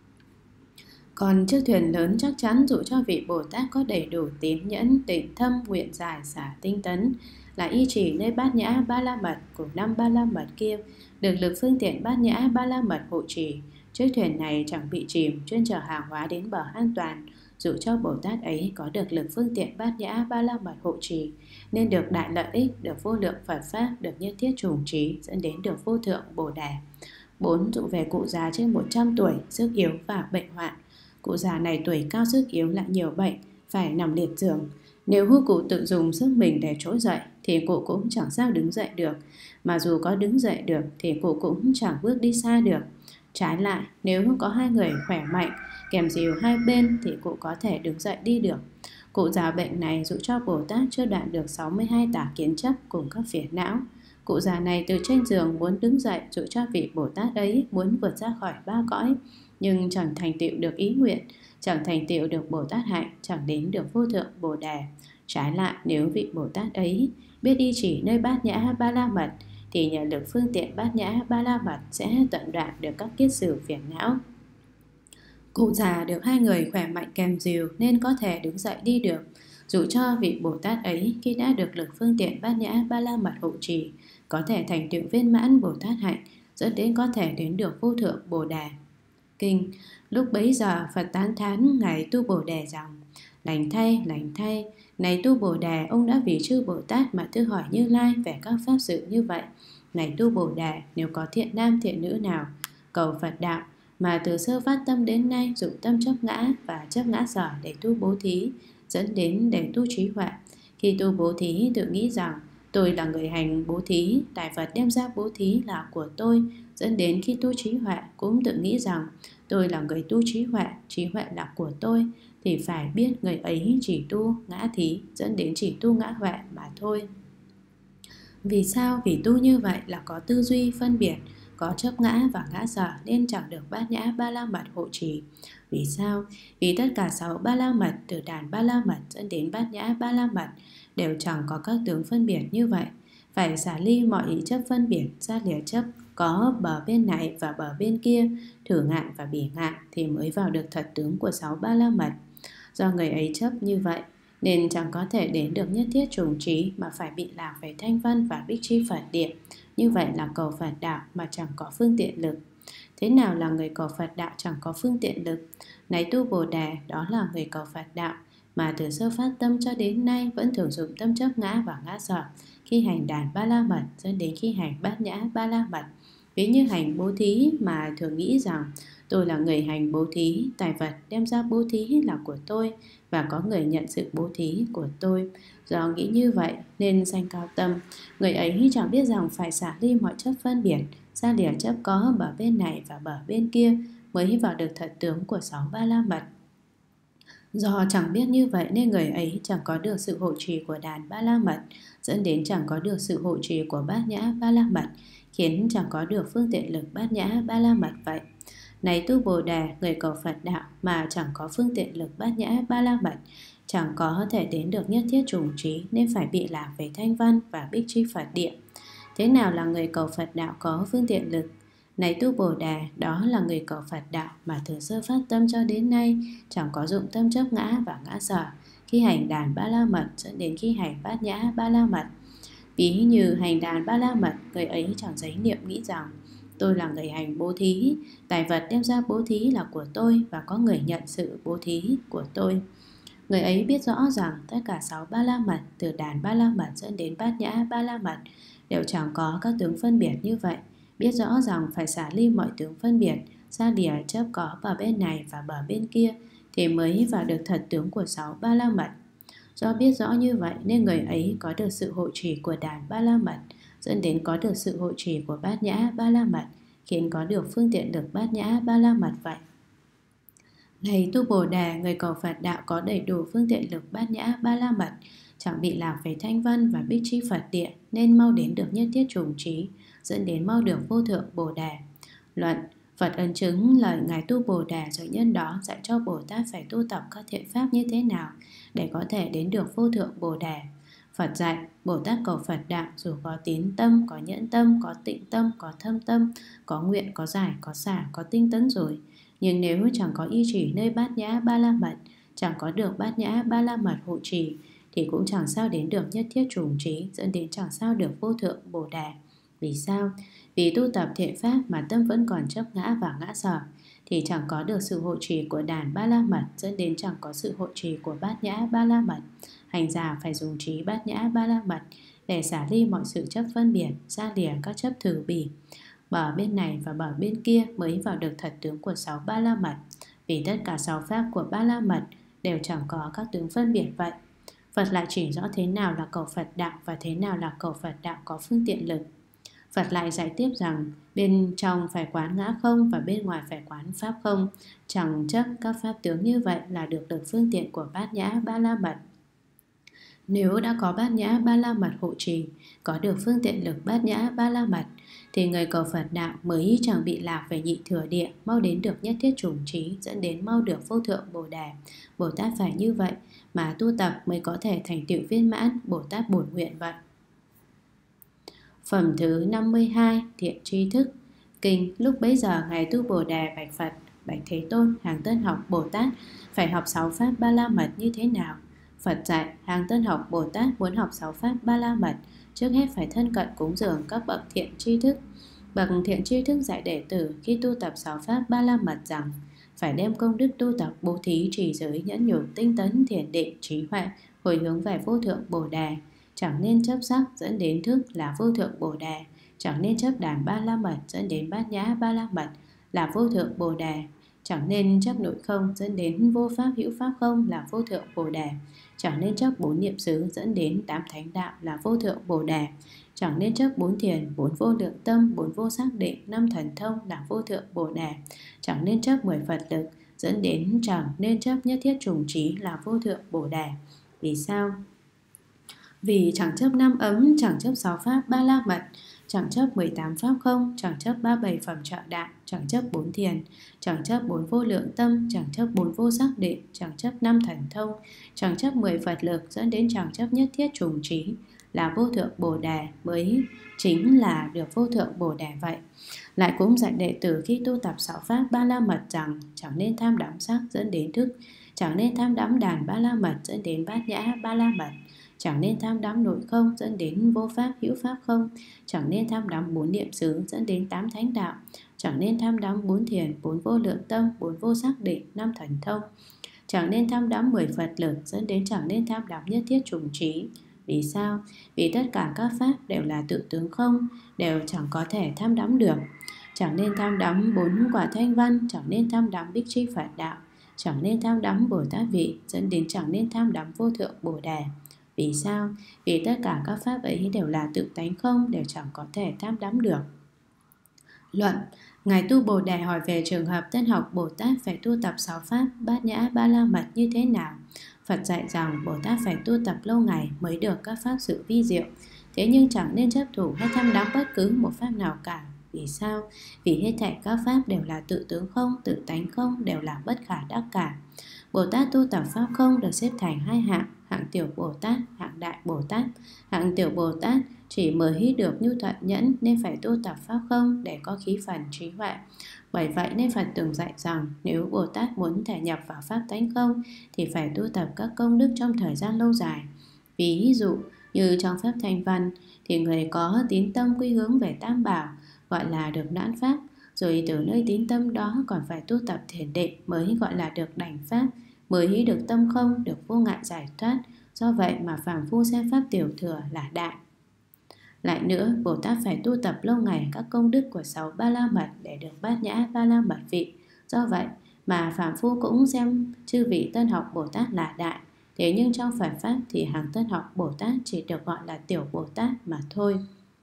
Còn chiếc thuyền lớn chắc chắn dụ cho vị Bồ Tát có đầy đủ tín, nhẫn, tịnh, thâm, nguyện, giải, xả, tinh tấn, là y chỉ nơi bát nhã ba la mật của 5 ba la mật kia, được lực phương tiện bát nhã ba la mật hộ trì. Chiếc thuyền này chẳng bị chìm, chuyên chở hàng hóa đến bờ an toàn, Dù cho Bồ Tát ấy có được lực phương tiện bát nhã ba la mật hộ trì, nên được đại lợi ích, được vô lượng Phật pháp, được nhất thiết trùng trí, dẫn đến được vô thượng Bồ Đề. 4. Dụ về cụ già trên 100 tuổi, sức yếu và bệnh hoạn. Cụ già này tuổi cao sức yếu lại nhiều bệnh, phải nằm liệt giường. Nếu cụ tự dùng sức mình để trỗi dậy thì cụ cũng chẳng sao đứng dậy được, mà dù có đứng dậy được thì cụ cũng chẳng bước đi xa được. Trái lại, nếu có hai người khỏe mạnh kèm dìu hai bên thì cụ có thể đứng dậy đi được. Cụ già bệnh này dụ cho Bồ Tát chưa đoạn được 62 tà kiến chấp cùng các phiền não. Cụ già này từ trên giường muốn đứng dậy dụ cho vị Bồ Tát ấy muốn vượt ra khỏi ba cõi, nhưng chẳng thành tựu được ý nguyện, chẳng thành tựu được Bồ Tát hạnh, chẳng đến được vô thượng Bồ Đề. Trái lại, nếu vị Bồ Tát ấy biết đi chỉ nơi bát nhã ba la mật thì nhờ lực phương tiện bát nhã ba la mật sẽ tận đoạn được các kiết sử phiền não. Cụ già được hai người khỏe mạnh kèm dìu nên có thể đứng dậy đi được. Dụ cho vị Bồ Tát ấy khi đã được lực phương tiện bát nhã ba la mật hộ trì, có thể thành tựu viên mãn Bồ Tát hạnh, dẫn đến có thể đến được vô thượng Bồ Đề. Kinh. Lúc bấy giờ Phật tán thán ngài Tu Bồ Đề rằng: lành thay, này Tu Bồ Đề, ông đã vì chư Bồ Tát mà thưa hỏi Như Lai về các pháp sự như vậy. Này Tu Bồ Đề, nếu có thiện nam thiện nữ nào cầu Phật đạo mà từ sơ phát tâm đến nay dụng tâm chấp ngã và chấp ngã sở để tu bố thí, dẫn đến để tu trí huệ. Khi tu bố thí tự nghĩ rằng tôi là người hành bố thí, tài vật đem ra bố thí là của tôi, dẫn đến khi tu trí huệ cũng tự nghĩ rằng tôi là người tu trí huệ là của tôi, thì phải biết người ấy chỉ tu ngã thí, dẫn đến chỉ tu ngã huệ mà thôi. Vì sao? Vì tu như vậy là có tư duy phân biệt, có chấp ngã và ngã sở nên chẳng được bát nhã ba la mật hộ trì. Vì sao? Vì tất cả 6 ba la mật từ đàn ba la mật dẫn đến bát nhã ba la mật đều chẳng có các tướng phân biệt như vậy. Phải xả ly mọi ý chấp phân biệt, ra lìa chấp có bờ bên này và bờ bên kia, thử ngạn và bỉ ngạn thì mới vào được thật tướng của 6 ba la mật. Do người ấy chấp như vậy nên chẳng có thể đến được nhất thiết trùng trí, mà phải bị lạc về thanh văn và bích chi Phật điện. Như vậy là cầu Phật đạo mà chẳng có phương tiện lực. Thế nào là người cầu Phật đạo chẳng có phương tiện lực? Này Tu Bồ Đề, đó là người cầu Phật đạo mà từ sơ phát tâm cho đến nay vẫn thường dụng tâm chấp ngã và ngã sở khi hành đàn ba la mật, dẫn đến khi hành bát nhã ba la mật. Ví như hành bố thí mà thường nghĩ rằng tôi là người hành bố thí, tài vật đem ra bố thí là của tôi và có người nhận sự bố thí của tôi. Do nghĩ như vậy nên sanh cao tâm, người ấy chẳng biết rằng phải xả ly mọi chấp phân biệt, ra lìa chấp có bờ bên này và bờ bên kia mới vào được thật tướng của 6 ba la mật. Do chẳng biết như vậy nên người ấy chẳng có được sự hộ trì của đàn ba la mật, dẫn đến chẳng có được sự hộ trì của bát nhã ba la mật, khiến chẳng có được phương tiện lực bát nhã ba la mật vậy. Này Tu Bồ Đề, người cầu Phật đạo mà chẳng có phương tiện lực bát nhã ba la mật, chẳng có thể đến được nhất thiết trùng trí nên phải bị lạc về thanh văn và bích chi Phật điện. Thế nào là người cầu Phật đạo có phương tiện lực? Này Tu Bồ Đề, đó là người cầu Phật đạo mà từ sơ phát tâm cho đến nay chẳng có dụng tâm chấp ngã và ngã sở khi hành đàn ba la mật, dẫn đến khi hành bát nhã ba la mật. Ví như hành đàn ba la mật, người ấy chẳng giấy niệm nghĩ rằng tôi là người hành bố thí, tài vật đem ra bố thí là của tôi và có người nhận sự bố thí của tôi. Người ấy biết rõ rằng tất cả 6 ba la mật từ đàn ba la mật dẫn đến bát nhã ba la mật đều chẳng có các tướng phân biệt như vậy. Biết rõ rằng phải xả ly mọi tướng phân biệt, ra lìa chấp có bờ bên này và bờ bên kia thì mới vào được thật tướng của 6 ba la mật. Do biết rõ như vậy nên người ấy có được sự hộ trì của đàn ba la mật, dẫn đến có được sự hộ trì của bát nhã ba la mật, khiến có được phương tiện lực bát nhã ba la mật vậy. Này Tu Bồ Đề, người cầu Phật đạo có đầy đủ phương tiện lực bát nhã ba la mật, chẳng bị lạc về thanh văn và bích chi Phật điện nên mau đến được nhất thiết trùng trí, dẫn đến mau được vô thượng Bồ Đề. Luận. Phật ấn chứng lời ngài Tu Bồ Đề rồi nhân đó dạy cho Bồ Tát phải tu tập các thiện pháp như thế nào để có thể đến được vô thượng Bồ Đề. Phật dạy Bồ Tát cầu Phật đạo dù có tín tâm, có nhẫn tâm, có tịnh tâm, có thâm tâm, có nguyện, có giải, có xả, có tinh tấn rồi, nhưng nếu chẳng có y chỉ nơi bát nhã ba la mật, chẳng có được bát nhã ba la mật hộ trì thì cũng chẳng sao đến được nhất thiết trùng trí, dẫn đến chẳng sao được vô thượng Bồ Đề. Vì sao? Vì tu tập thiện pháp mà tâm vẫn còn chấp ngã và ngã sở, thì chẳng có được sự hộ trì của đàn Ba La Mật, dẫn đến chẳng có sự hộ trì của Bát Nhã Ba La Mật. Hành giả phải dùng trí Bát Nhã Ba La Mật để xả ly mọi sự chấp phân biệt, xa lìa các chấp thử bỉ. Bờ bên này và bờ bên kia mới vào được thật tướng của 6 Ba La Mật. Vì tất cả 6 pháp của Ba La Mật đều chẳng có các tướng phân biệt vậy. Phật lại chỉ rõ thế nào là cầu Phật đạo và thế nào là cầu Phật đạo có phương tiện lực. Phật lại giải tiếp rằng bên trong phải quán ngã không và bên ngoài phải quán pháp không. Chẳng chấp các pháp tướng như vậy là được phương tiện của Bát Nhã Ba La Mật. Nếu đã có Bát Nhã Ba La Mật hộ trì, có được phương tiện lực Bát Nhã Ba La Mật, thì người cầu Phật đạo mới chẳng bị lạc về nhị thừa địa, mau đến được nhất thiết chủng trí, dẫn đến mau được vô thượng Bồ Đề. Bồ Tát phải như vậy mà tu tập mới có thể thành tựu viên mãn Bồ Tát bổn nguyện vậy. Phẩm thứ 52, Thiện tri thức. Kinh. Lúc bấy giờ ngài tu Bồ Đề bạch Phật: Bạch Thế Tôn, hàng tân học Bồ Tát phải học 6 pháp Ba La Mật như thế nào? Phật dạy: hàng tân học Bồ Tát muốn học 6 pháp Ba La Mật, trước hết phải thân cận cúng dường các bậc thiện tri thức. Bậc thiện tri thức dạy đệ tử khi tu tập 6 pháp Ba La Mật rằng phải đem công đức tu tập bố thí, trì giới, nhẫn nhục, tinh tấn, thiền định, trí huệ hồi hướng về vô thượng Bồ Đề. Chẳng nên chấp sắc dẫn đến thức là vô thượng Bồ Đề. Chẳng nên chấp đàn Ba La Mật dẫn đến Bát Nhã Ba La Mật là vô thượng Bồ Đề. Chẳng nên chấp nội không dẫn đến vô pháp hữu pháp không là vô thượng Bồ Đề. Chẳng nên chấp 4 niệm xứ dẫn đến 8 thánh đạo là vô thượng Bồ Đề. Chẳng nên chấp 4 thiền, 4 vô lượng tâm, 4 vô xác định, 5 thần thông là vô thượng Bồ Đề. Chẳng nên chấp 10 Phật lực dẫn đến chẳng nên chấp nhất thiết chủng trí là vô thượng Bồ Đề. Vì sao? Vì chẳng chấp 5 ấm, chẳng chấp 6 pháp Ba La Mật, chẳng chấp 18 pháp không, chẳng chấp 37 phẩm trợ đạo, chẳng chấp 4 thiền, chẳng chấp 4 vô lượng tâm, chẳng chấp 4 vô xác định, chẳng chấp 5 thần thông, chẳng chấp 10 Phật lực dẫn đến chẳng chấp nhất thiết chủng trí là vô thượng Bồ Đề, mới chính là được vô thượng Bồ Đề vậy. Lại cũng dạy đệ tử khi tu tập 6 pháp Ba La Mật rằng chẳng nên tham đắm sắc dẫn đến thức, chẳng nên tham đắm đàn Ba La Mật dẫn đến Bát Nhã Ba La Mật, chẳng nên tham đắm nội không dẫn đến vô pháp hữu pháp không, chẳng nên tham đắm 4 niệm xứ dẫn đến 8 thánh đạo, chẳng nên tham đắm 4 thiền, 4 vô lượng tâm, 4 vô xác định, 5 thần thông, chẳng nên tham đắm 10 Phật lực dẫn đến chẳng nên tham đắm nhất thiết chủng trí. Vì sao? Vì tất cả các pháp đều là tự tướng không, đều chẳng có thể tham đắm được. Chẳng nên tham đắm 4 quả thanh văn, chẳng nên tham đắm bích chi Phật đạo, chẳng nên tham đắm Bồ Tát vị, dẫn đến chẳng nên tham đắm vô thượng Bồ Đề. Vì sao? Vì tất cả các pháp ấy đều là tự tánh không, đều chẳng có thể tham đắm được. Luận. Ngài tu Bồ Đề hỏi về trường hợp tân học Bồ Tát phải tu tập 6 pháp Bát Nhã Ba La Mật như thế nào. Phật dạy rằng Bồ Tát phải tu tập lâu ngày mới được các pháp sự vi diệu. Thế nhưng chẳng nên chấp thủ hay tham đắm bất cứ một pháp nào cả. Vì sao? Vì hết thảy các pháp đều là tự tướng không, tự tánh không, đều là bất khả đắc cả. Bồ Tát tu tập pháp không được xếp thành 2 hạng: hạng tiểu Bồ Tát, hạng đại Bồ Tát. Hạng tiểu Bồ Tát chỉ mới hít được nhu thuận nhẫn nên phải tu tập pháp không để có khí phần trí huệ. Bởi vậy nên Phật từng dạy rằng nếu Bồ Tát muốn thể nhập vào pháp tánh không thì phải tu tập các công đức trong thời gian lâu dài. Ví dụ như trong pháp Thanh Văn thì người có tín tâm quy hướng về Tam Bảo gọi là được đãn pháp, rồi từ nơi tín tâm đó còn phải tu tập thiền định mới gọi là được đảnh pháp, mới hí được tâm không, được vô ngại giải thoát. Do vậy mà phàm phu xem pháp tiểu thừa là đại. Lại nữa, Bồ Tát phải tu tập lâu ngày các công đức của 6 Ba La Mật để được Bát Nhã Ba La Mật vị. Do vậy mà phàm phu cũng xem chư vị tân học Bồ Tát là đại. Thế nhưng trong Phật pháp thì hàng tân học Bồ Tát chỉ được gọi là tiểu Bồ Tát mà thôi.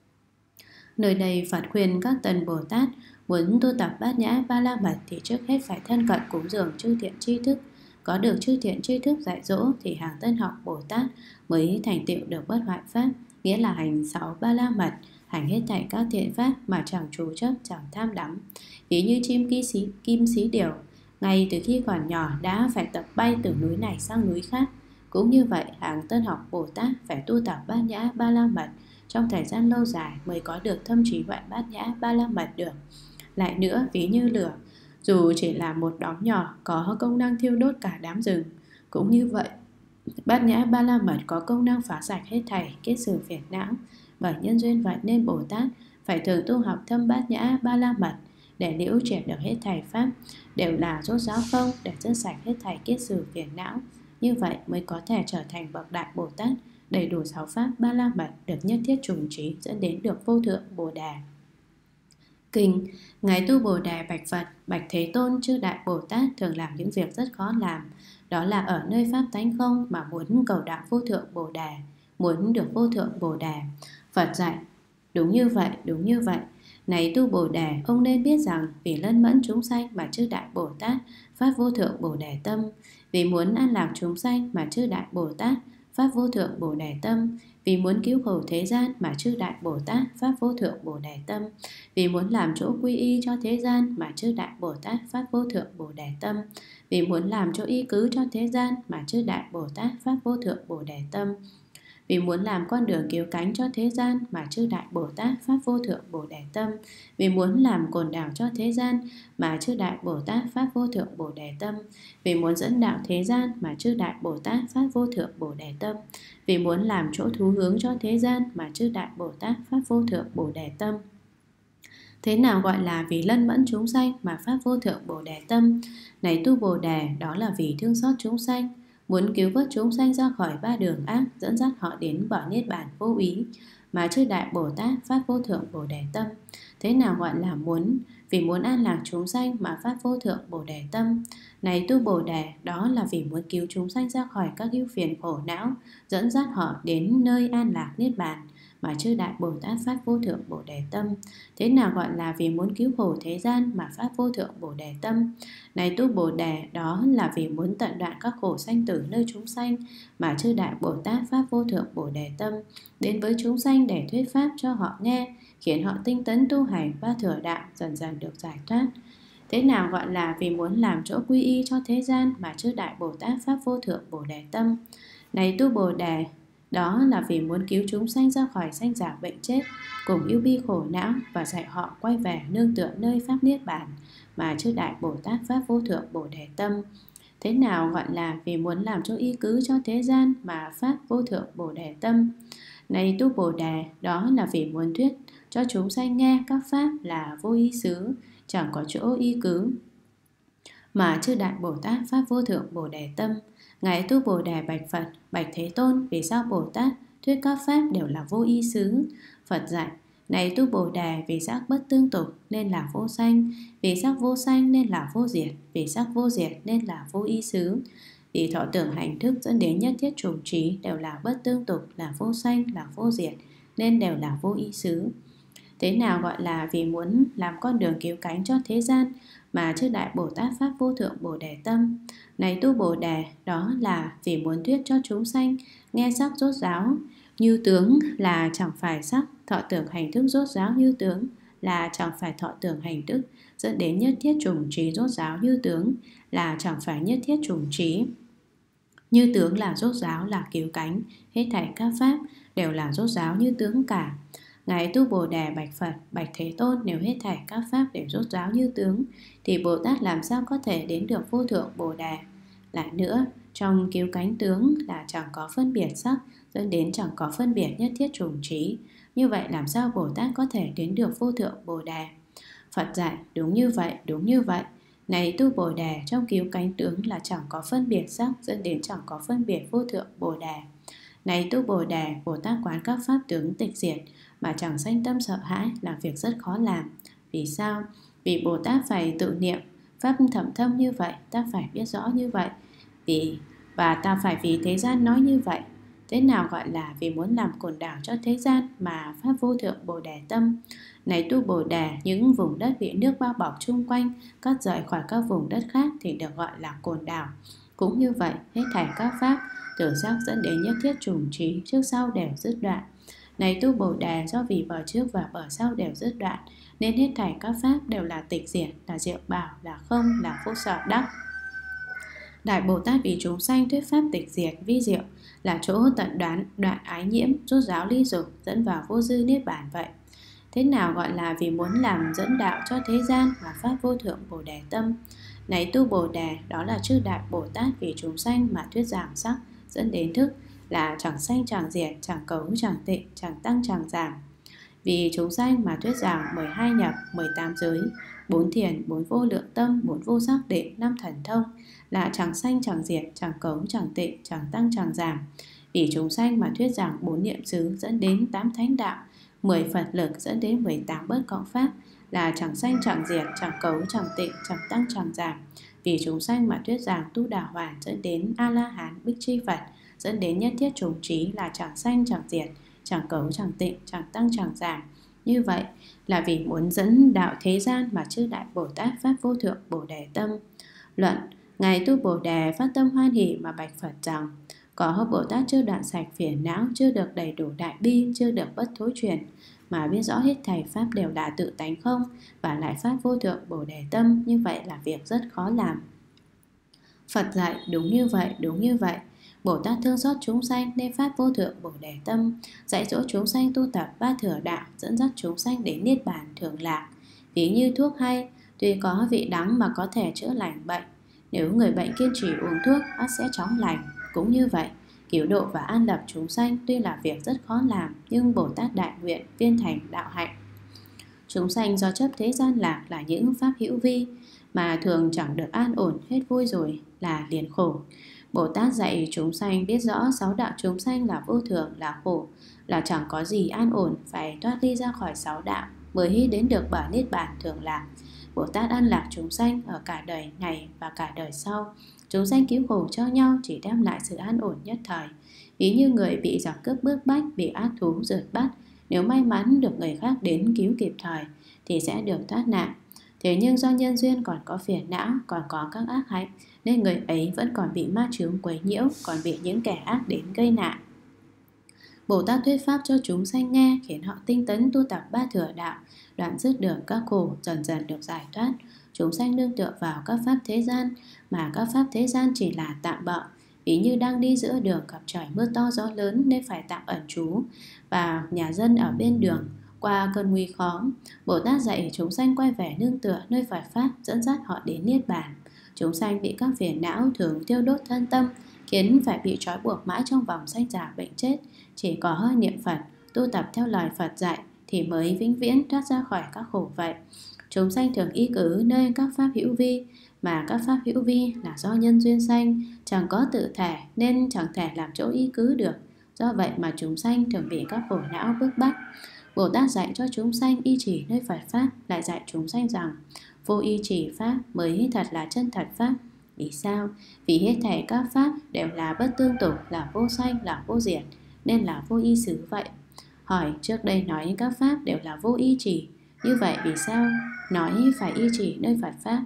Nơi đây Phật khuyên các tần Bồ Tát muốn tu tập Bát Nhã Ba La Mật thì trước hết phải thân cận cúng dường chư thiện tri thức. Có được chư thiện tri thức dạy dỗ thì hàng tân học Bồ Tát mới thành tựu được bất hoại pháp, nghĩa là hành 6 Ba La Mật, hành hết thảy các thiện pháp mà chẳng chú chấp, chẳng tham đắm. Ví như chim kim xí điểu, ngay từ khi còn nhỏ đã phải tập bay từ núi này sang núi khác. Cũng như vậy, hàng tân học Bồ Tát phải tu tập Bát Nhã Ba La Mật trong thời gian lâu dài mới có được thâm trí huệ Bát Nhã Ba La Mật được. Lại nữa, ví như lửa, dù chỉ là một đóm nhỏ có công năng thiêu đốt cả đám rừng. Cũng như vậy, Bát Nhã Ba La Mật có công năng phá sạch hết thảy kết sử phiền não. Bởi nhân duyên vậy nên Bồ Tát phải thường tu học thâm Bát Nhã Ba La Mật để liễu triệt được hết thảy pháp, đều là rốt ráo không, để dứt sạch hết thảy kiết sử phiền não. Như vậy mới có thể trở thành bậc đại Bồ Tát, đầy đủ 6 pháp ba la mật, được nhất thiết trùng trí, dẫn đến được vô thượng Bồ Đề. Kinh: Ngài Tu Bồ Đề bạch Phật: Bạch Thế Tôn, chư đại Bồ Tát thường làm những việc rất khó làm, đó là ở nơi pháp tánh không mà muốn cầu đạo vô thượng Bồ Đề, muốn được vô thượng Bồ Đề. Phật dạy: Đúng như vậy, đúng như vậy. Này Tu Bồ Đề, ông nên biết rằng vì lân mẫn chúng sanh mà chư đại Bồ Tát phát vô thượng Bồ Đề tâm, vì muốn an lạc chúng sanh mà chư đại Bồ Tát phát vô thượng Bồ Đề tâm, vì muốn cứu khổ thế gian mà chư đại Bồ Tát phát vô thượng Bồ Đề tâm, vì muốn làm chỗ quy y cho thế gian mà chư đại Bồ Tát phát vô thượng Bồ Đề tâm, vì muốn làm chỗ y cứ cho thế gian mà chư đại Bồ Tát phát vô thượng Bồ Đề tâm, vì muốn làm con đường cứu cánh cho thế gian mà chư đại Bồ Tát phát vô thượng Bồ Đề tâm, vì muốn làm cồn đảo cho thế gian mà chư đại Bồ Tát phát vô thượng Bồ Đề tâm, vì muốn dẫn đạo thế gian mà chư đại Bồ Tát phát vô thượng Bồ Đề tâm, vì muốn làm chỗ thú hướng cho thế gian mà chư đại Bồ Tát phát vô thượng Bồ Đề tâm. Thế nào gọi là vì lân mẫn chúng sanh mà phát vô thượng Bồ Đề tâm? Này Tu Bồ Đề, đó là vì thương xót chúng sanh, muốn cứu vớt chúng sanh ra khỏi ba đường ác, dẫn dắt họ đến bỏ niết bàn vô ý, mà chư đại Bồ Tát phát vô thượng Bồ Đề tâm. Thế nào gọi là muốn? Vì muốn an lạc chúng sanh mà phát vô thượng Bồ Đề tâm. Này Tu Bồ Đề, đó là vì muốn cứu chúng sanh ra khỏi các ưu phiền khổ não, dẫn dắt họ đến nơi an lạc niết bàn, mà chư đại Bồ Tát phát vô thượng Bồ Đề tâm. Thế nào gọi là vì muốn cứu khổ thế gian mà phát vô thượng Bồ Đề tâm? Này Tu Bồ Đề, đó là vì muốn tận đoạn các khổ sanh tử nơi chúng sanh, mà chư đại Bồ Tát phát vô thượng Bồ Đề tâm, đến với chúng sanh để thuyết pháp cho họ nghe, khiến họ tinh tấn tu hành ba thừa đạo, dần dần được giải thoát. Thế nào gọi là vì muốn làm chỗ quy y cho thế gian mà chư đại Bồ Tát phát vô thượng Bồ Đề tâm? Này Tu Bồ Đề, đó là vì muốn cứu chúng sanh ra khỏi sanh giả bệnh chết, cùng ưu bi khổ não, và dạy họ quay về nương tựa nơi pháp niết bàn, mà chư đại Bồ Tát phát vô thượng Bồ Đề tâm. Thế nào gọi là vì muốn làm chỗ y cứ cho thế gian mà phát vô thượng Bồ Đề tâm? Này Tu Bồ Đề, đó là vì muốn thuyết cho chúng sanh nghe các pháp là vô y xứ, chẳng có chỗ y cứ, mà chư đại Bồ Tát phát vô thượng Bồ Đề tâm. Ngài Tu Bồ Đề bạch Phật: Bạch Thế Tôn, vì sao Bồ Tát thuyết các pháp đều là vô y xứ? Phật dạy: Này Tu Bồ Đề, vì sắc bất tương tục nên là vô sanh, vì sắc vô sanh nên là vô diệt, vì sắc vô diệt nên là vô y xứ, vì thọ tưởng hành thức dẫn đến nhất thiết chủng trí đều là bất tương tục, là vô sanh, là vô diệt, nên đều là vô y xứ. Thế nào gọi là vì muốn làm con đường cứu cánh cho thế gian mà chư đại Bồ Tát phát vô thượng Bồ Đề tâm? Này Tu Bồ Đề, đó là vì muốn thuyết cho chúng sanh nghe sắc rốt ráo như tướng là chẳng phải sắc, thọ tưởng hành thức rốt ráo như tướng là chẳng phải thọ tưởng hành thức, dẫn đến nhất thiết chủng trí rốt ráo như tướng là chẳng phải nhất thiết chủng trí. Như tướng là rốt ráo, là cứu cánh, hết thảy các pháp đều là rốt ráo như tướng cả. Ngài Tu Bồ Đề bạch Phật: Bạch Thế Tôn, nếu hết thảy các pháp đều rốt ráo như tướng, thì Bồ Tát làm sao có thể đến được vô thượng Bồ Đề? Lại nữa, trong cứu cánh tướng là chẳng có phân biệt sắc, dẫn đến chẳng có phân biệt nhất thiết chủng trí. Như vậy làm sao Bồ Tát có thể đến được vô thượng Bồ Đề? Phật dạy: Đúng như vậy, đúng như vậy. Này Tu Bồ Đề, trong cứu cánh tướng là chẳng có phân biệt sắc, dẫn đến chẳng có phân biệt vô thượng Bồ Đề. Này Tu Bồ Đề, Bồ Tát quán các pháp tướng tịch diệt mà chẳng sanh tâm sợ hãi là việc rất khó làm. Vì sao? Vì Bồ Tát phải tự niệm pháp thậm thâm như vậy, ta phải biết rõ như vậy, và ta phải vì thế gian nói như vậy. Thế nào gọi là vì muốn làm cồn đảo cho thế gian mà phát vô thượng Bồ Đề tâm? Này Tu Bồ Đề, những vùng đất bị nước bao bọc chung quanh, cắt rời khỏi các vùng đất khác thì được gọi là cồn đảo. Cũng như vậy, hết thảy các pháp từ sắc dẫn đến nhất thiết chủng trí trước sau đều dứt đoạn. Này Tu Bồ Đề, do vì bờ trước và bờ sau đều dứt đoạn, nên hết thảy các pháp đều là tịch diệt, là diệu bảo, là không, là vô sở đắc. Đại Bồ Tát vì chúng sanh thuyết pháp tịch diệt vi diệu, là chỗ tận đoạn ái nhiễm, rốt ráo ly dục, dẫn vào vô dư niết bàn vậy. Thế nào gọi là vì muốn làm dẫn đạo cho thế gian mà phát vô thượng Bồ Đề tâm? Này Tu Bồ Đề, đó là chư đại Bồ Tát vì chúng sanh mà thuyết giảm sắc, dẫn đến thức là chẳng sanh chẳng diệt, chẳng cấu chẳng tịnh, chẳng tăng chẳng giảm. Vì chúng sanh mà thuyết giảng 12 nhập, 18 giới, 4 thiền, 4 vô lượng tâm, 4 vô sắc định, 5 thần thông, là chẳng sanh chẳng diệt, chẳng cấu chẳng tịnh, chẳng tăng chẳng giảm. Vì chúng sanh mà thuyết giảng 4 niệm xứ dẫn đến 8 thánh đạo, 10 Phật lực dẫn đến 18 bất cộng pháp, là chẳng sanh chẳng diệt, chẳng cấu chẳng tịnh, chẳng tăng chẳng giảm. Vì chúng sanh mà thuyết giảng tu đà hoàn dẫn đến A La Hán Bích Chi Phật, dẫn đến nhất thiết chủng trí, là chẳng sanh chẳng diệt, chẳng cấu chẳng tịnh, chẳng tăng chẳng giảm. Như vậy là vì muốn dẫn đạo thế gian mà chư đại Bồ Tát phát vô thượng Bồ Đề tâm. Luận: Ngài tu Bồ Đề phát tâm hoan hỷ mà bạch Phật rằng: có Bồ Tát chưa đoạn sạch phiền não, chưa được đầy đủ đại bi, chưa được bất thối chuyển, mà biết rõ hết thảy pháp đều là tự tánh không, và lại phát vô thượng Bồ Đề tâm, như vậy là việc rất khó làm. Phật dạy: đúng như vậy, đúng như vậy. Bồ Tát thương xót chúng sanh nên phát vô thượng Bồ Đề tâm, dạy dỗ chúng sanh tu tập ba thừa đạo, dẫn dắt chúng sanh đến niết bàn thường lạc. Ví như thuốc hay, tuy có vị đắng mà có thể chữa lành bệnh. Nếu người bệnh kiên trì uống thuốc, ắt sẽ chóng lành. Cũng như vậy, cứu độ và an lập chúng sanh tuy là việc rất khó làm, nhưng Bồ Tát đại nguyện viên thành đạo hạnh. Chúng sanh do chấp thế gian lạc là những pháp hữu vi, mà thường chẳng được an ổn, hết vui rồi là liền khổ. Bồ Tát dạy chúng sanh biết rõ 6 đạo chúng sanh là vô thường, là khổ, là chẳng có gì an ổn, phải thoát ly ra khỏi 6 đạo mới đến được bờ niết bàn thường lạc. Bồ Tát an lạc chúng sanh ở cả đời này và cả đời sau. Chúng sanh cứu khổ cho nhau chỉ đem lại sự an ổn nhất thời. Ví như người bị giặc cướp bức bách, bị ác thú rượt bắt, nếu may mắn được người khác đến cứu kịp thời thì sẽ được thoát nạn. Thế nhưng do nhân duyên còn có phiền não, còn có các ác hạnh, nên người ấy vẫn còn bị ma chướng quấy nhiễu, còn bị những kẻ ác đến gây nạn. Bồ Tát thuyết pháp cho chúng sanh nghe, khiến họ tinh tấn tu tập ba thừa đạo, đoạn dứt được các khổ, dần dần được giải thoát. Chúng sanh nương tựa vào các pháp thế gian, mà các pháp thế gian chỉ là tạm bợ. Ví như đang đi giữa đường gặp trời mưa to gió lớn nên phải tạm ẩn trú, và nhà dân ở bên đường qua cơn nguy khó. Bồ Tát dạy chúng sanh quay về nương tựa nơi Phật pháp, dẫn dắt họ đến niết bàn. Chúng sanh bị các phiền não thường tiêu đốt thân tâm, khiến phải bị trói buộc mãi trong vòng sanh già bệnh chết. Chỉ có hơi niệm Phật, tu tập theo lời Phật dạy thì mới vĩnh viễn thoát ra khỏi các khổ vậy. Chúng sanh thường y cứ nơi các pháp hữu vi, mà các pháp hữu vi là do nhân duyên sanh, chẳng có tự thể nên chẳng thể làm chỗ y cứ được. Do vậy mà chúng sanh thường bị các khổ não bức bách. Bồ Tát dạy cho chúng sanh y chỉ nơi Phật pháp, lại dạy chúng sanh rằng vô y chỉ pháp mới thật là chân thật pháp. Vì sao? Vì hết thảy các pháp đều là bất tương tục, là vô sanh, là vô diệt, nên là vô y xứ vậy. Hỏi: trước đây nói các pháp đều là vô y chỉ, như vậy vì sao nói phải y chỉ nơi Phật pháp?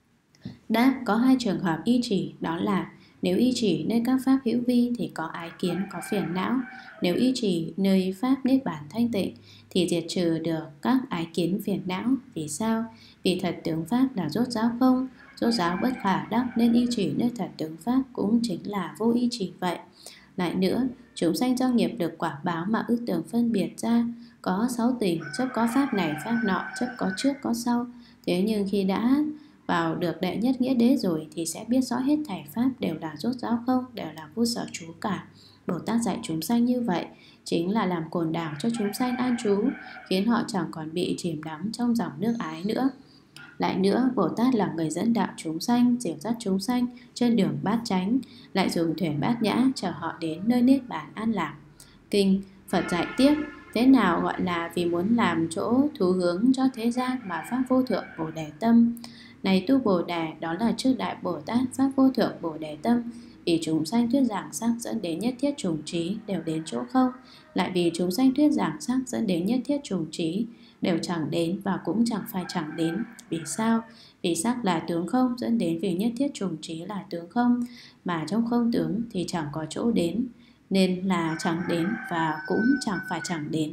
Đáp: có hai trường hợp y chỉ, đó là nếu y chỉ nơi các pháp hữu vi thì có ái kiến, có phiền não. Nếu y chỉ nơi pháp niết bàn thanh tịnh thì diệt trừ được các ái kiến phiền não. Vì sao? Vì thật tướng pháp là rốt ráo không, rốt ráo bất khả đắc, nên y chỉ nơi thật tướng pháp cũng chính là vô y chỉ vậy. Lại nữa, chúng sanh do nghiệp được quả báo mà ước tưởng phân biệt ra, có 6 tình, chấp có pháp này pháp nọ, chấp có trước có sau. Thế nhưng khi đã vào được đệ nhất nghĩa đế rồi thì sẽ biết rõ hết thảy pháp đều là rốt ráo không, đều là vô sở trú cả. Bồ Tát dạy chúng sanh như vậy chính là làm cồn đảo cho chúng sanh an trú, khiến họ chẳng còn bị chìm đắm trong dòng nước ái nữa. Lại nữa, Bồ Tát là người dẫn đạo chúng sanh, dìu dắt chúng sanh trên đường bát chánh, lại dùng thuyền bát nhã chở họ đến nơi niết bàn an lạc. Kinh Phật dạy tiếp: thế nào gọi là vì muốn làm chỗ thú hướng cho thế gian mà phát vô thượng Bồ Đề tâm? Này tu Bồ Đề, đó là chư đại Bồ Tát phát vô thượng Bồ Đề tâm. Vì chúng sanh thuyết giảng sắc dẫn đến nhất thiết chủng trí đều đến chỗ không, lại vì chúng sanh thuyết giảng sắc dẫn đến nhất thiết chủng trí đều chẳng đến và cũng chẳng phải chẳng đến. Vì sao? Vì sắc là tướng không, dẫn đến vì nhất thiết chủng trí là tướng không, mà trong không tướng thì chẳng có chỗ đến, nên là chẳng đến và cũng chẳng phải chẳng đến.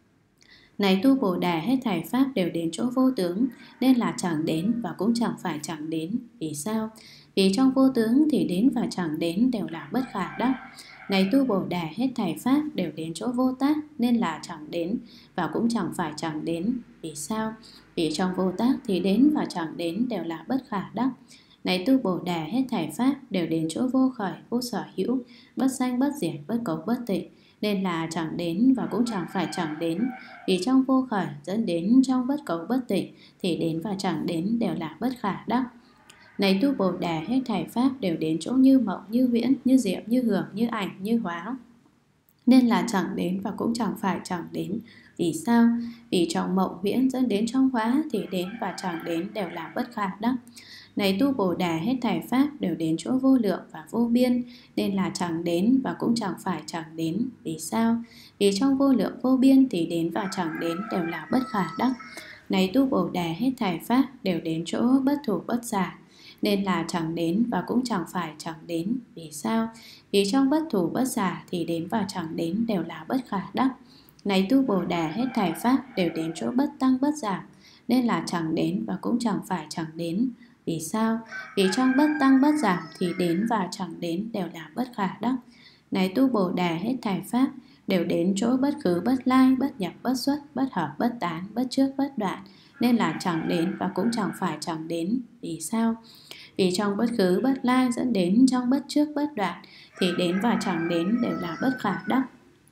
Này tu Bồ Đề, hết thảy pháp đều đến chỗ vô tướng, nên là chẳng đến và cũng chẳng phải chẳng đến. Vì sao? Vì trong vô tướng thì đến và chẳng đến đều là bất khả đắc. Này tu Bồ Đề, hết thảy pháp đều đến chỗ vô tác, nên là chẳng đến và cũng chẳng phải chẳng đến. Vì sao? Vì trong vô tác thì đến và chẳng đến đều là bất khả đắc. Này tu Bồ Đề, hết thảy pháp đều đến chỗ vô khởi, vô sở hữu, bất sanh bất diệt, bất cấu bất tịnh, nên là chẳng đến và cũng chẳng phải chẳng đến. Vì trong vô khởi dẫn đến trong bất cấu bất tịnh thì đến và chẳng đến đều là bất khả đắc. Này tu Bồ Đề, hết thảy pháp đều đến chỗ như mộng, như viễn, như diệm, như hưởng, như ảnh, như hóa, nên là chẳng đến và cũng chẳng phải chẳng đến. Vì sao? Vì trong mộng viễn dẫn đến trong hóa thì đến và chẳng đến đều là bất khả đắc. Này tu Bồ Đề, hết thảy pháp đều đến chỗ vô lượng và vô biên, nên là chẳng đến và cũng chẳng phải chẳng đến. Vì sao? Vì trong vô lượng vô biên thì đến và chẳng đến đều là bất khả đắc. Này tu Bồ Đề, hết thảy pháp đều đến chỗ bất thủ bất giả, nên là chẳng đến và cũng chẳng phải chẳng đến. Vì sao? Vì trong bất thủ bất giả thì đến và chẳng đến đều là bất khả đắc. Này tu Bồ Đề, hết thảy pháp đều đến chỗ bất tăng bất giảm, nên là chẳng đến và cũng chẳng phải chẳng đến. Vì sao? Vì trong bất tăng bất giảm thì đến và chẳng đến đều là bất khả đắc. Này tu Bồ Đề, hết thảy pháp đều đến chỗ bất khứ bất lai, bất nhập bất xuất, bất hợp bất tán, bất trước bất đoạn, nên là chẳng đến và cũng chẳng phải chẳng đến. Vì sao? Vì trong bất khứ bất lai dẫn đến trong bất trước bất đoạn thì đến và chẳng đến đều là bất khả đắc.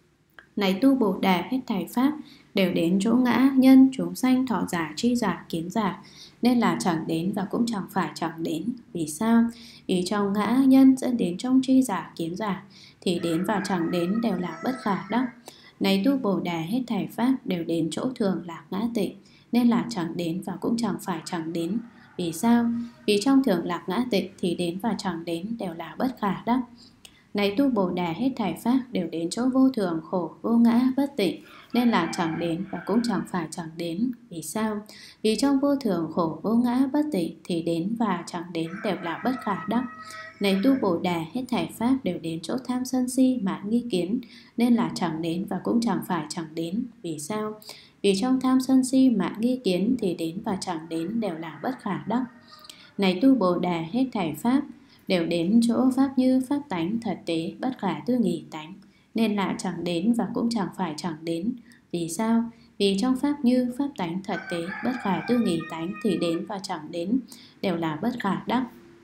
Này tu Bồ Đề, hết thảy pháp đều đến chỗ ngã, nhân, chúng sanh, thọ giả, tri giả, kiến giả, nên là chẳng đến và cũng chẳng phải chẳng đến. Vì sao? Vì trong ngã, nhân dẫn đến trong tri giả, kiến giả thì đến và chẳng đến đều là bất khả đắc. Này tu Bồ Đề, hết thảy pháp đều đến chỗ thường lạc ngã tịnh, nên là chẳng đến và cũng chẳng phải chẳng đến. Vì sao? Vì trong thường lạc ngã tịnh thì đến và chẳng đến đều là bất khả đắc. Này tu Bồ Đề, hết thảy pháp đều đến chỗ vô thường, khổ, vô ngã, bất tịnh, nên là chẳng đến và cũng chẳng phải chẳng đến. Vì sao? Vì trong vô thường, khổ, vô ngã, bất tịnh thì đến và chẳng đến đều là bất khả đắc. Này tu Bồ Đề, hết thảy pháp đều đến chỗ tham sân si, mạn nghi kiến, nên là chẳng đến và cũng chẳng phải chẳng đến. Vì sao? Vì trong tham sân si, mạn nghi kiến thì đến và chẳng đến đều là bất khả đắc. Này tu Bồ Đề, hết thảy pháp đều đến chỗ pháp như pháp tánh, thật tế, bất khả tư nghì tánh, nên là chẳng đến và cũng chẳng phải chẳng đến. Vì sao? Vì trong pháp như pháp tánh, thật tế, bất khả tư nghì tánh thì đến và chẳng đến đều là bất khả đắc.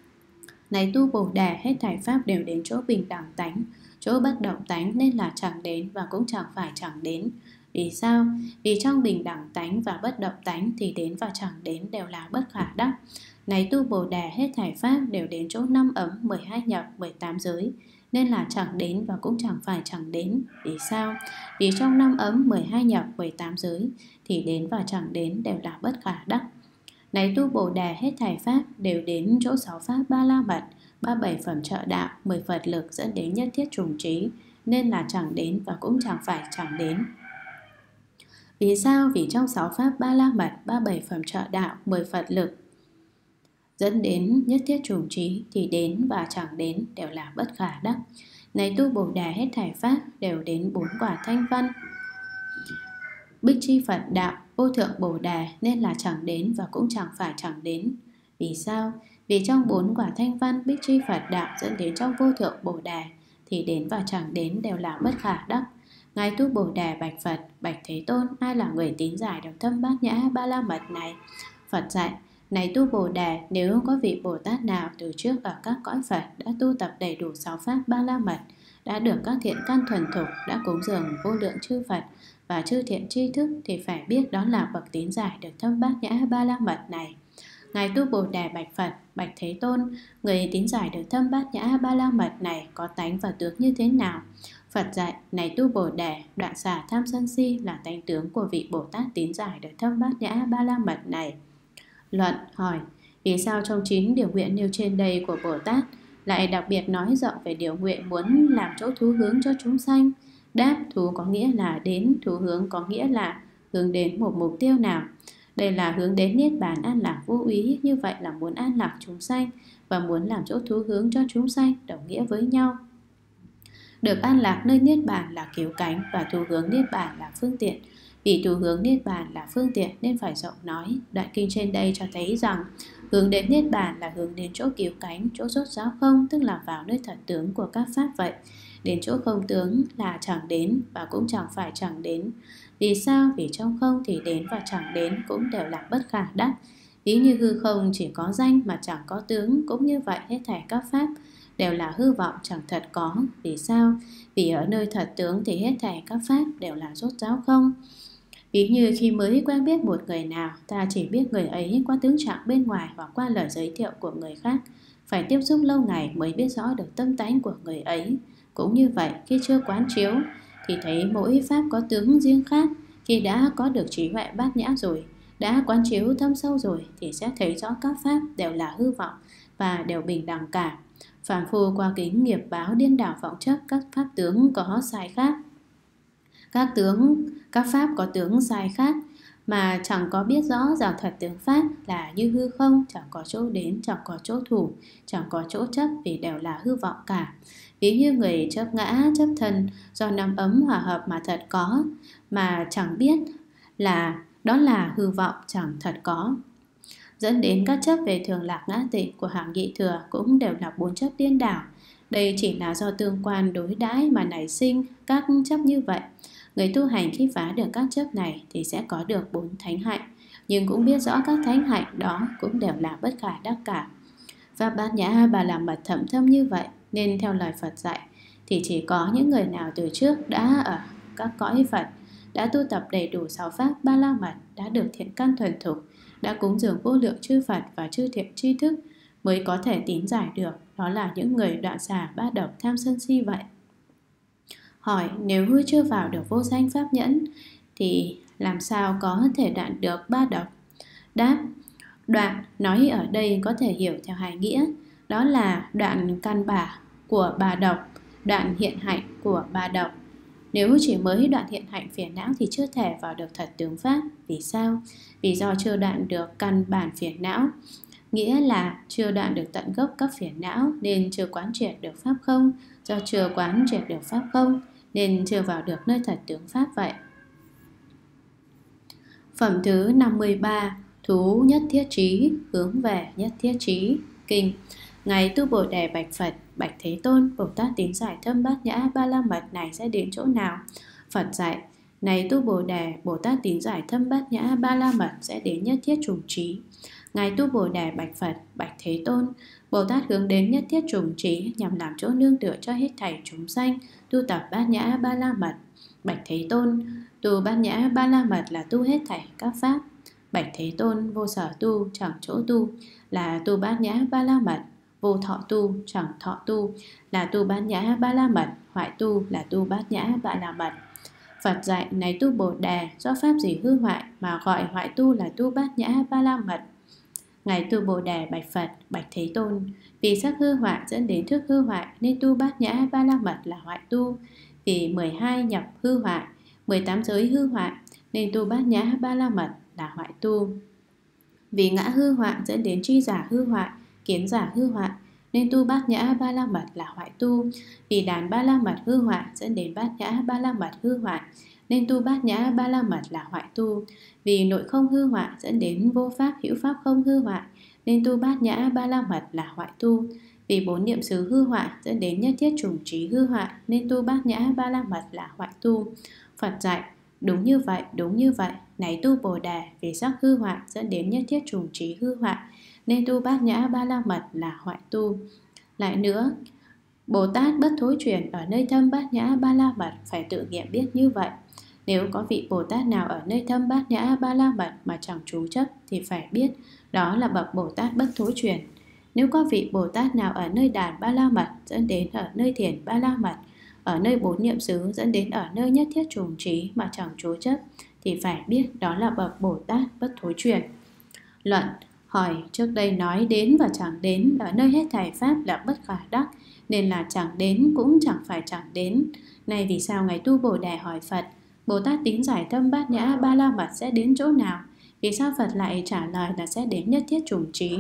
Này tu Bồ Đề, hết thảy pháp đều đến chỗ bình đẳng tánh, chỗ bất động tánh, nên là chẳng đến và cũng chẳng phải chẳng đến. Vì sao? Vì trong bình đẳng tánh và bất động tánh thì đến và chẳng đến đều là bất khả đắc. Này tu Bồ Đề, hết thảy pháp đều đến chỗ 5 ấm, 12 nhập, 18 giới, nên là chẳng đến và cũng chẳng phải chẳng đến. Vì sao? Vì trong 5 ấm, 12 nhập, 18 giới thì đến và chẳng đến đều là bất khả đắc. Này tu Bồ Đề, hết thảy pháp đều đến chỗ 6 pháp ba la mật, 37 phẩm trợ đạo, 10 Phật lực dẫn đến nhất thiết trùng trí, nên là chẳng đến và cũng chẳng phải chẳng đến. Vì sao? Vì trong 6 pháp ba la mật, 37 phẩm trợ đạo, 10 Phật lực dẫn đến nhất thiết trùng trí thì đến và chẳng đến đều là bất khả đắc. Này tu Bồ Đề, hết thảy pháp đều đến 4 quả thanh văn, bích chi Phật đạo, vô thượng Bồ Đề, nên là chẳng đến và cũng chẳng phải chẳng đến. Vì sao? Vì trong 4 quả thanh văn, bích chi Phật đạo dẫn đến trong vô thượng Bồ Đề thì đến và chẳng đến đều là bất khả đắc. Ngài tu Bồ Đề bạch Phật: Bạch Thế Tôn, ai là người tín giải được thâm bát nhã ba la mật này? Phật dạy: Này tu Bồ Đề, nếu có vị Bồ Tát nào từ trước ở các cõi Phật đã tu tập đầy đủ 6 pháp ba la mật, đã được các thiện căn thuần thục, đã cúng dường vô lượng chư Phật và chư thiện tri thức, thì phải biết đó là bậc tín giải được thâm bát nhã ba la mật này. Ngài tu Bồ Đề bạch Phật: Bạch Thế Tôn, người tín giải được thâm bát nhã ba la mật này có tánh và tướng như thế nào? Phật dạy: Này tu Bồ Đề, đoạn xả tham sân si là tánh tướng của vị Bồ Tát tín giải được thâm bát nhã ba la mật này. Luận hỏi: Vì sao trong 9 điều nguyện nêu trên đây của Bồ Tát lại đặc biệt nói rộng về điều nguyện muốn làm chỗ thú hướng cho chúng sanh? Đáp: Thú có nghĩa là đến, thú hướng có nghĩa là hướng đến một mục tiêu nào. Đây là hướng đến niết bàn an lạc vô úy, như vậy là muốn an lạc chúng sanh và muốn làm chỗ thú hướng cho chúng sanh đồng nghĩa với nhau. Được an lạc nơi niết bàn là cứu cánh và thú hướng niết bàn là phương tiện. Vì thú hướng niết bàn là phương tiện nên phải rộng nói. Đoạn kinh trên đây cho thấy rằng hướng đến niết bàn là hướng đến chỗ cứu cánh, chỗ rốt ráo không, tức là vào nơi thật tướng của các pháp vậy. Đến chỗ không tướng là chẳng đến và cũng chẳng phải chẳng đến. Vì sao? Vì trong không thì đến và chẳng đến cũng đều là bất khả đắc. Ví như hư không chỉ có danh mà chẳng có tướng, cũng như vậy hết thảy các pháp đều là hư vọng chẳng thật có. Vì sao? Vì ở nơi thật tướng thì hết thảy các pháp đều là rốt ráo không. Ví như khi mới quen biết một người nào, ta chỉ biết người ấy qua tướng trạng bên ngoài hoặc qua lời giới thiệu của người khác. Phải tiếp xúc lâu ngày mới biết rõ được tâm tánh của người ấy. Cũng như vậy, khi chưa quán chiếu thì thấy mỗi pháp có tướng riêng khác. Khi đã có được trí huệ bát nhã rồi, đã quán chiếu thâm sâu rồi, thì sẽ thấy rõ các pháp đều là hư vọng và đều bình đẳng cả. Phàm phu qua kính nghiệp báo điên đảo vọng chấp các pháp tướng có sai khác. Các pháp có tướng sai khác mà chẳng có biết rõ rằng thật tướng pháp là như hư không, chẳng có chỗ đến, chẳng có chỗ thủ, chẳng có chỗ chấp, vì đều là hư vọng cả. Ví như người chấp ngã, chấp thân do năm ấm hòa hợp mà thật có, mà chẳng biết là đó là hư vọng chẳng thật có. Dẫn đến các chấp về thường lạc ngã tịnh của hàng nhị thừa cũng đều là 4 chấp điên đảo. Đây chỉ là do tương quan đối đãi mà nảy sinh các chấp như vậy. Người tu hành khi phá được các chấp này thì sẽ có được 4 thánh hạnh, nhưng cũng biết rõ các thánh hạnh đó cũng đều là bất khả đắc cả. Pháp bát nhã bà la mật thâm thâm như vậy, nên theo lời Phật dạy thì chỉ có những người nào từ trước đã ở các cõi Phật, đã tu tập đầy đủ 6 pháp ba la mật, đã được thiện căn thuần thục, đã cúng dường vô lượng chư Phật và chư thiện tri thức mới có thể tín giải được. Đó là những người đoạn xả ba độc tham sân si vậy. Hỏi, nếu hư chưa vào được vô danh pháp nhẫn thì làm sao có thể đoạn được ba độc? Đáp, đoạn nói ở đây có thể hiểu theo hai nghĩa. Đó là đoạn căn bản của ba độc, đoạn hiện hạnh của ba độc. Nếu chỉ mới đoạn hiện hạnh phiền não thì chưa thể vào được thật tướng pháp. Vì sao? Vì do chưa đoạn được căn bản phiền não, nghĩa là chưa đoạn được tận gốc các phiền não, nên chưa quán triệt được pháp không. Do chưa quán triệt được pháp không nên chưa vào được nơi thật tướng pháp vậy. Phẩm thứ 53. Thú nhất thiết trí, hướng về nhất thiết trí. Kinh. Ngài Tu Bồ Đề bạch Phật, bạch Thế Tôn, Bồ Tát tín giải thâm bát nhã ba la mật này sẽ đến chỗ nào? Phật dạy, này Tu Bồ Đề, Bồ Tát tín giải thâm bát nhã ba la mật sẽ đến nhất thiết trùng trí. Ngài Tu Bồ Đề bạch Phật, bạch Thế Tôn, Bồ Tát hướng đến nhất thiết trùng trí nhằm làm chỗ nương tựa cho hết thảy chúng sanh, tu tập bát nhã ba la mật. Bạch Thế Tôn, tu bát nhã ba la mật là tu hết thảy các pháp. Bạch Thế Tôn, vô sở tu chẳng chỗ tu là tu bát nhã ba la mật. Vô thọ tu chẳng thọ tu là tu bát nhã ba la mật. Hoại tu là tu bát nhã ba la mật. Phật dạy, này Tu Bồ Đề, do pháp gì hư hoại mà gọi hoại tu là tu bát nhã ba la mật? Ngài Tu Bồ Đề bạch Phật, bạch Thế Tôn, vì sắc hư hoại dẫn đến thức hư hoại nên tu bát nhã ba la mật là hoại tu. Vì 12 nhập hư hoại, 18 giới hư hoại nên tu bát nhã ba la mật là hoại tu. Vì ngã hư hoại dẫn đến tri giả hư hoại, kiến giả hư hoại nên tu bát nhã ba la mật là hoại tu. Vì đàn ba la mật hư hoại dẫn đến bát nhã ba la mật hư hoại nên tu bát nhã ba la mật là hoại tu. Vì nội không hư hoại dẫn đến vô pháp hữu pháp không hư hoại nên tu bát nhã ba la mật là hoại tu. Vì 4 niệm xứ hư hoại dẫn đến nhất thiết trùng trí hư hoại nên tu bát nhã ba la mật là hoại tu. Phật dạy, đúng như vậy, đúng như vậy. Này Tu Bồ Đề, vì sắc hư hoại dẫn đến nhất thiết trùng trí hư hoại nên tu bát nhã ba la mật là hoại tu. Lại nữa, Bồ Tát bất thối chuyển ở nơi thâm bát nhã ba la mật phải tự nghiệm biết như vậy. Nếu có vị Bồ Tát nào ở nơi thâm bát nhã ba la mật mà chẳng trú chấp thì phải biết đó là bậc Bồ Tát bất thối chuyển. Nếu có vị Bồ Tát nào ở nơi đàn ba la mật dẫn đến ở nơi thiền ba la mật, ở nơi 4 niệm xứ dẫn đến ở nơi nhất thiết trùng trí mà chẳng trú chấp thì phải biết đó là bậc Bồ Tát bất thối chuyển. Luận. Hỏi, trước đây nói đến và chẳng đến ở nơi hết thảy pháp là bất khả đắc, nên là chẳng đến cũng chẳng phải chẳng đến. Này vì sao ngài Tu Bồ Đề hỏi Phật, Bồ Tát tín giải thâm bát nhã ba la mật sẽ đến chỗ nào? Vì sao Phật lại trả lời là sẽ đến nhất thiết trùng trí?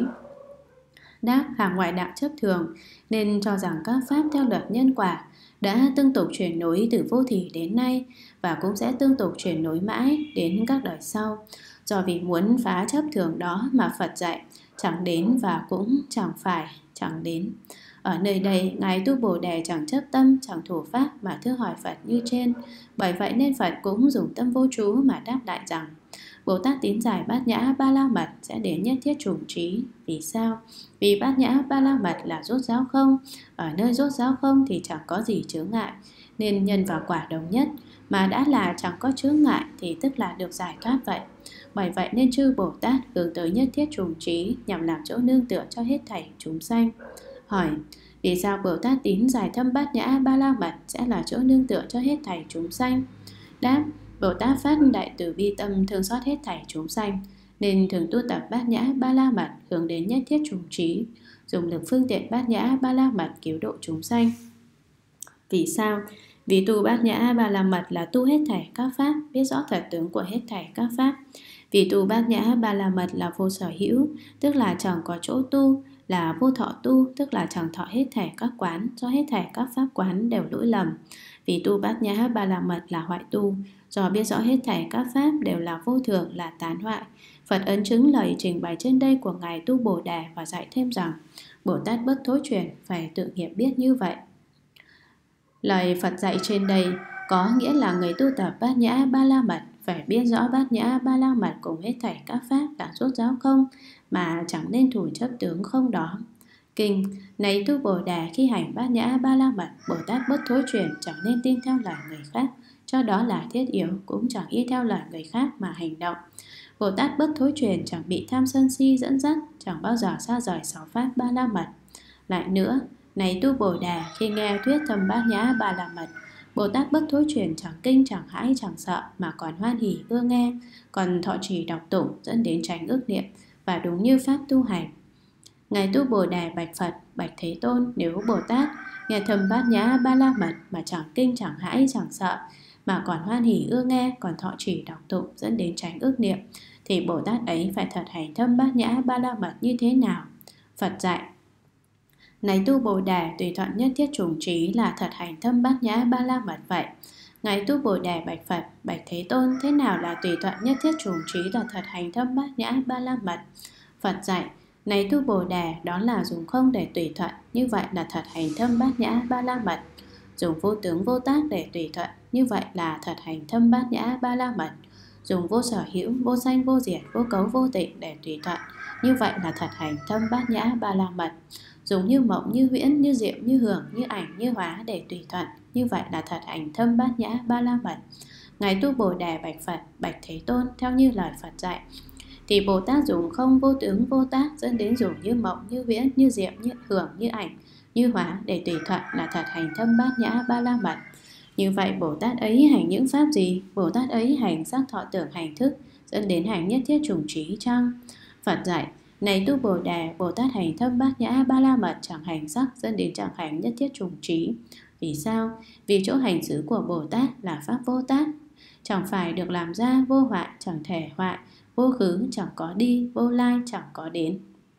Đáp, hàng ngoại đạo chấp thường nên cho rằng các pháp theo luật nhân quả đã tương tục chuyển nối từ vô thỉ đến nay và cũng sẽ tương tục chuyển nối mãi đến các đời sau. Do vì muốn phá chấp thường đó mà Phật dạy chẳng đến và cũng chẳng phải chẳng đến. Ở nơi đây, ngài Tu Bồ Đề chẳng chấp tâm, chẳng thủ pháp mà thưa hỏi Phật như trên. Bởi vậy nên Phật cũng dùng tâm vô trú mà đáp lại rằng, Bồ Tát tín giải Bát Nhã Ba La Mật sẽ đến nhất thiết chủng trí. Vì sao? Vì Bát Nhã Ba La Mật là rốt ráo không. Ở nơi rốt ráo không thì chẳng có gì chướng ngại, nên nhân và quả đồng nhất. Mà đã là chẳng có chướng ngại thì tức là được giải thoát vậy. Bởi vậy nên chư Bồ Tát hướng tới nhất thiết chủng trí nhằm làm chỗ nương tựa cho hết thảy chúng sanh. Hỏi: vì sao Bồ Tát tín giải thâm Bát Nhã Ba La Mật sẽ là chỗ nương tựa cho hết thảy chúng sanh? Đáp: Bồ Tát phát đại từ bi tâm thương xót hết thảy chúng sanh, nên thường tu tập Bát Nhã Ba La Mật hướng đến nhất thiết chủng trí, dùng lực phương tiện Bát Nhã Ba La Mật cứu độ chúng sanh. Vì sao? Vì tu Bát Nhã Ba La Mật là tu hết thảy các pháp, biết rõ thật tướng của hết thảy các pháp. Vì tu Bát Nhã Ba La Mật là vô sở hữu, tức là chẳng có chỗ tu, là vô thọ tu, tức là chẳng thọ hết thảy các quán, do hết thảy các pháp quán đều lỗi lầm. Vì tu Bát Nhã Ba La Mật là hoại tu, do biết rõ hết thảy các pháp đều là vô thường, là tán hoại. Phật ấn chứng lời trình bày trên đây của Ngài Tu Bồ Đề và dạy thêm rằng Bồ Tát bất thối chuyển phải tự nghiệp biết như vậy. Lời Phật dạy trên đây có nghĩa là người tu tập Bát Nhã Ba La Mật phải biết rõ Bát Nhã Ba La Mật cùng hết thảy các pháp là rốt ráo không, mà chẳng nên thủ chấp tướng không đó. Kinh: này Tu Bồ Đề, khi hành Bát Nhã Ba La Mật, Bồ Tát bất thối chuyển chẳng nên tin theo lời người khác, cho đó là thiết yếu, cũng chẳng y theo lời người khác mà hành động. Bồ Tát bất thối chuyển chẳng bị tham sân si dẫn dắt, chẳng bao giờ xa rời sáu pháp Ba La Mật. Lại nữa, này Tu Bồ Đề, khi nghe thuyết thâm Bát Nhã Ba La Mật, Bồ Tát bất thối chuyển chẳng kinh, chẳng hãi, chẳng sợ, mà còn hoan hỉ ưa nghe, còn thọ trì đọc tụng, dẫn đến tránh ước niệm và đúng như pháp tu hành. Ngài Tu Bồ Đề bạch Phật: bạch Thế Tôn, nếu Bồ Tát nghe thâm Bát Nhã Ba La Mật mà chẳng kinh, chẳng hãi, chẳng sợ, mà còn hoan hỉ ưa nghe, còn thọ trì đọc tụng, dẫn đến tránh ước niệm, thì Bồ Tát ấy phải thật hành thâm Bát Nhã Ba La Mật như thế nào? Phật dạy: này Tu Bồ Đề, tùy thuận nhất thiết chủng trí là thật hành thâm Bát Nhã Ba La Mật vậy. Ngài Tu Bồ Đề bạch Phật: bạch Thế Tôn, thế nào là tùy thuận nhất thiết chủng trí là thật hành thâm Bát Nhã Ba La Mật? Phật dạy: này Tu Bồ Đề, đó là dùng không để tùy thuận, như vậy là thật hành thâm Bát Nhã Ba La Mật. Dùng vô tướng vô tác để tùy thuận, như vậy là thật hành thâm Bát Nhã Ba La Mật. Dùng vô sở hữu, vô sanh, vô diệt, vô cấu, vô tịnh để tùy thuận, như vậy là thật hành thâm Bát Nhã Ba La Mật. Dùng như mộng, như huyễn, như diệu, như hưởng, như ảnh, như hóa để tùy thuận, như vậy là thật hành thâm Bát Nhã Ba La Mật. Ngài Tu Bồ Đề bạch Phật: bạch Thế Tôn, theo như lời Phật dạy, thì Bồ Tát dùng không vô tướng vô tác, dẫn đến dùng như mộng, như huyễn, như diệu, như hưởng, như ảnh, như hóa để tùy thuận là thật hành thâm Bát Nhã Ba La Mật. Như vậy Bồ Tát ấy hành những pháp gì? Bồ Tát ấy hành sắc thọ tưởng hành thức, dẫn đến hành nhất thiết chủng trí chăng? Phật dạy: này Tu Bồ Đề, Bồ Tát hành thâm Bát Nhã Ba La Mật chẳng hành sắc, dẫn đến chẳng hành nhất thiết chủng trí. Vì sao? Vì chỗ hành xứ của Bồ Tát là pháp vô tác, chẳng phải được làm ra, vô hoại, chẳng thể hoại, vô khứ, chẳng có đi, vô lai, chẳng có đến,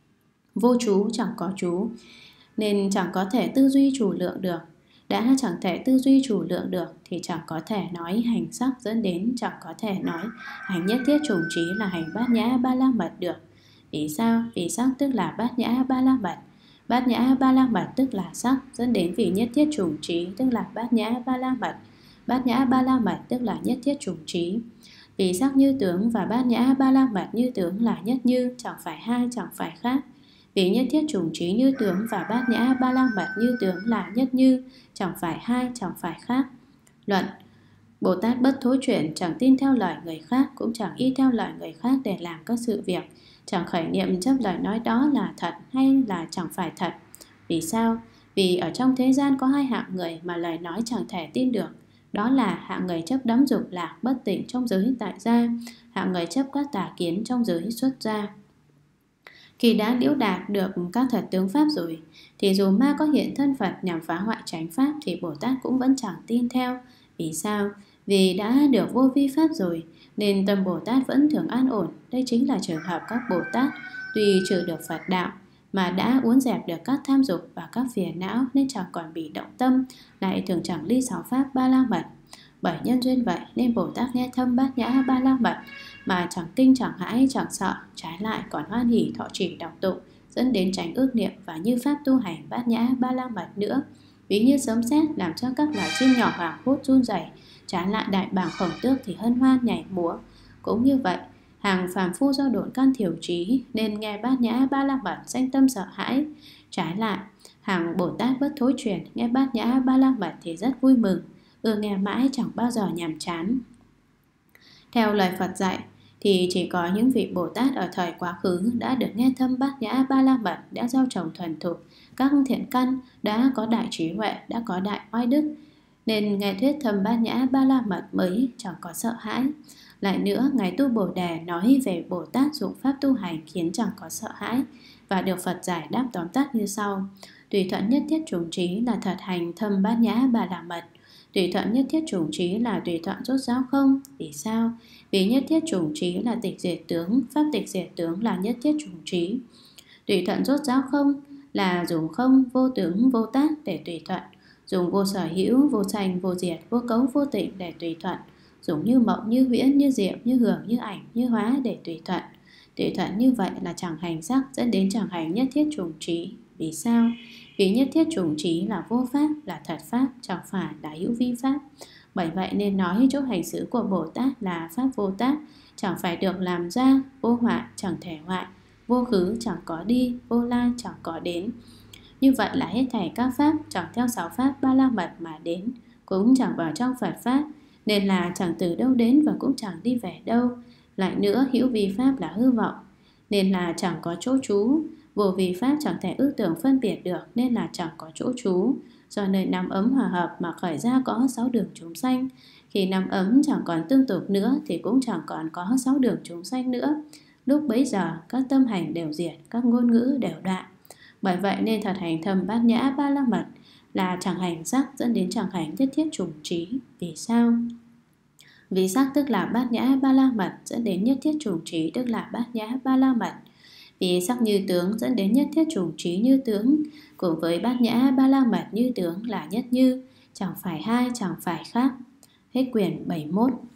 vô trú, chẳng có trú, nên chẳng có thể tư duy chủ lượng được. Đã chẳng thể tư duy chủ lượng được thì chẳng có thể nói hành sắc, dẫn đến chẳng có thể nói hành nhất thiết chủng trí là hành Bát Nhã Ba La Mật được. Vì sao? Vì sắc tức là Bát Nhã Ba La Mật. Bát Nhã Ba La Mật tức là sắc, dẫn đến vì nhất thiết chủng trí tức là Bát Nhã Ba La Mật. Bát Nhã Ba La Mật tức là nhất thiết chủng trí. Vì sắc như tướng và Bát Nhã Ba La Mật như tướng là nhất như, chẳng phải hai, chẳng phải khác. Vì nhất thiết chủng trí như tướng và Bát Nhã Ba La Mật như tướng là nhất như, chẳng phải hai, chẳng phải khác. Luận: Bồ Tát bất thối chuyển chẳng tin theo lời người khác, cũng chẳng y theo lời người khác để làm các sự việc, chẳng khởi niệm chấp lời nói đó là thật hay là chẳng phải thật. Vì sao? Vì ở trong thế gian có hai hạng người mà lời nói chẳng thể tin được. Đó là hạng người chấp đắm dục lạc bất tịnh trong giới tại gia, hạng người chấp các tà kiến trong giới xuất gia. Khi đã liễu đạt được các thật tướng pháp rồi, thì dù ma có hiện thân Phật nhằm phá hoại chánh pháp thì Bồ Tát cũng vẫn chẳng tin theo. Vì sao? Vì đã được vô vi pháp rồi, nên tâm Bồ Tát vẫn thường an ổn. Đây chính là trường hợp các Bồ Tát tuy trừ được Phật đạo mà đã uốn dẹp được các tham dục và các phiền não, nên chẳng còn bị động tâm, lại thường chẳng ly sáu pháp Ba La Mật. Bởi nhân duyên vậy nên Bồ Tát nghe thâm Bát Nhã Ba La Mật mà chẳng kinh, chẳng hãi, chẳng sợ, trái lại còn hoan hỉ thọ trì đọc tụng, dẫn đến tránh ước niệm và như pháp tu hành Bát Nhã Ba La Mật nữa. Ví như sấm sét làm cho các loài chim nhỏ hoảng hốt run rẩy, trái lại đại bàng khổng tước thì hân hoan nhảy múa. Cũng như vậy, Hàng phàm phu do độn can thiểu trí nên nghe Bát Nhã Ba La Mật sanh tâm sợ hãi. Trái lại, hàng Bồ Tát bất thối chuyển nghe Bát Nhã Ba La Mật thì rất vui mừng, nghe mãi chẳng bao giờ nhàm chán. Theo lời Phật dạy thì chỉ có những vị Bồ Tát ở thời quá khứ đã được nghe thâm Bát Nhã Ba La Mật, đã gieo trồng thuần thục các thiện căn, đã có đại trí huệ, đã có đại oai đức, nên nghe thuyết thâm Bát Nhã Ba La Mật mới chẳng có sợ hãi. Lại nữa, Ngài Tu Bồ Đề nói về Bồ Tát dụng pháp tu hành khiến chẳng có sợ hãi, và được Phật giải đáp tóm tắt như sau: tùy thuận nhất thiết chủng trí là thật hành thâm Bát Nhã Ba La Mật. Tùy thuận nhất thiết chủng trí là tùy thuận rốt ráo không. Vì sao? Vì nhất thiết chủng trí là tịch diệt tướng, pháp tịch diệt tướng là nhất thiết chủng trí. Tùy thuận rốt ráo không là dùng không vô tướng vô tác để tùy thuận, dùng vô sở hữu, vô sanh, vô diệt, vô cấu, vô tịnh để tùy thuận, dùng như mộng, như huyễn, như diệm, như hưởng, như ảnh, như hóa để tùy thuận. Tùy thuận như vậy là chẳng hành sắc, dẫn đến chẳng hành nhất thiết chủng trí. Vì sao? Vì nhất thiết chủng trí là vô pháp, là thật pháp, chẳng phải là hữu vi pháp. Bởi vậy nên nói chỗ hành xử của Bồ Tát là pháp vô tác, chẳng phải được làm ra, vô hoại, chẳng thể hoại, vô khứ, chẳng có đi, vô lai, chẳng có đến. Như vậy là hết thảy các pháp chẳng theo sáu pháp Ba La Mật mà đến, cũng chẳng vào trong Phật pháp, nên là chẳng từ đâu đến và cũng chẳng đi về đâu. Lại nữa, hữu vi pháp là hư vọng, nên là chẳng có chỗ trú. Vô vi pháp chẳng thể ước tưởng phân biệt được, nên là chẳng có chỗ trú. Do nơi năm ấm hòa hợp mà khởi ra có 6 đường chúng sanh. Khi năm ấm chẳng còn tương tục nữa thì cũng chẳng còn có 6 đường chúng sanh nữa. Lúc bấy giờ các tâm hành đều diệt, các ngôn ngữ đều đoạn. Bởi vậy nên thật hành thâm Bát Nhã Ba La Mật là chẳng hành sắc, dẫn đến chẳng hành nhất thiết chủng trí. Vì sao? Vì sắc tức là Bát Nhã Ba La Mật, dẫn đến nhất thiết chủng trí tức là Bát Nhã Ba La Mật. Vì sắc như tướng dẫn đến nhất thiết chủng trí như tướng, cùng với Bát Nhã Ba La Mật như tướng là nhất như, chẳng phải hai, chẳng phải khác. Hết quyển 71.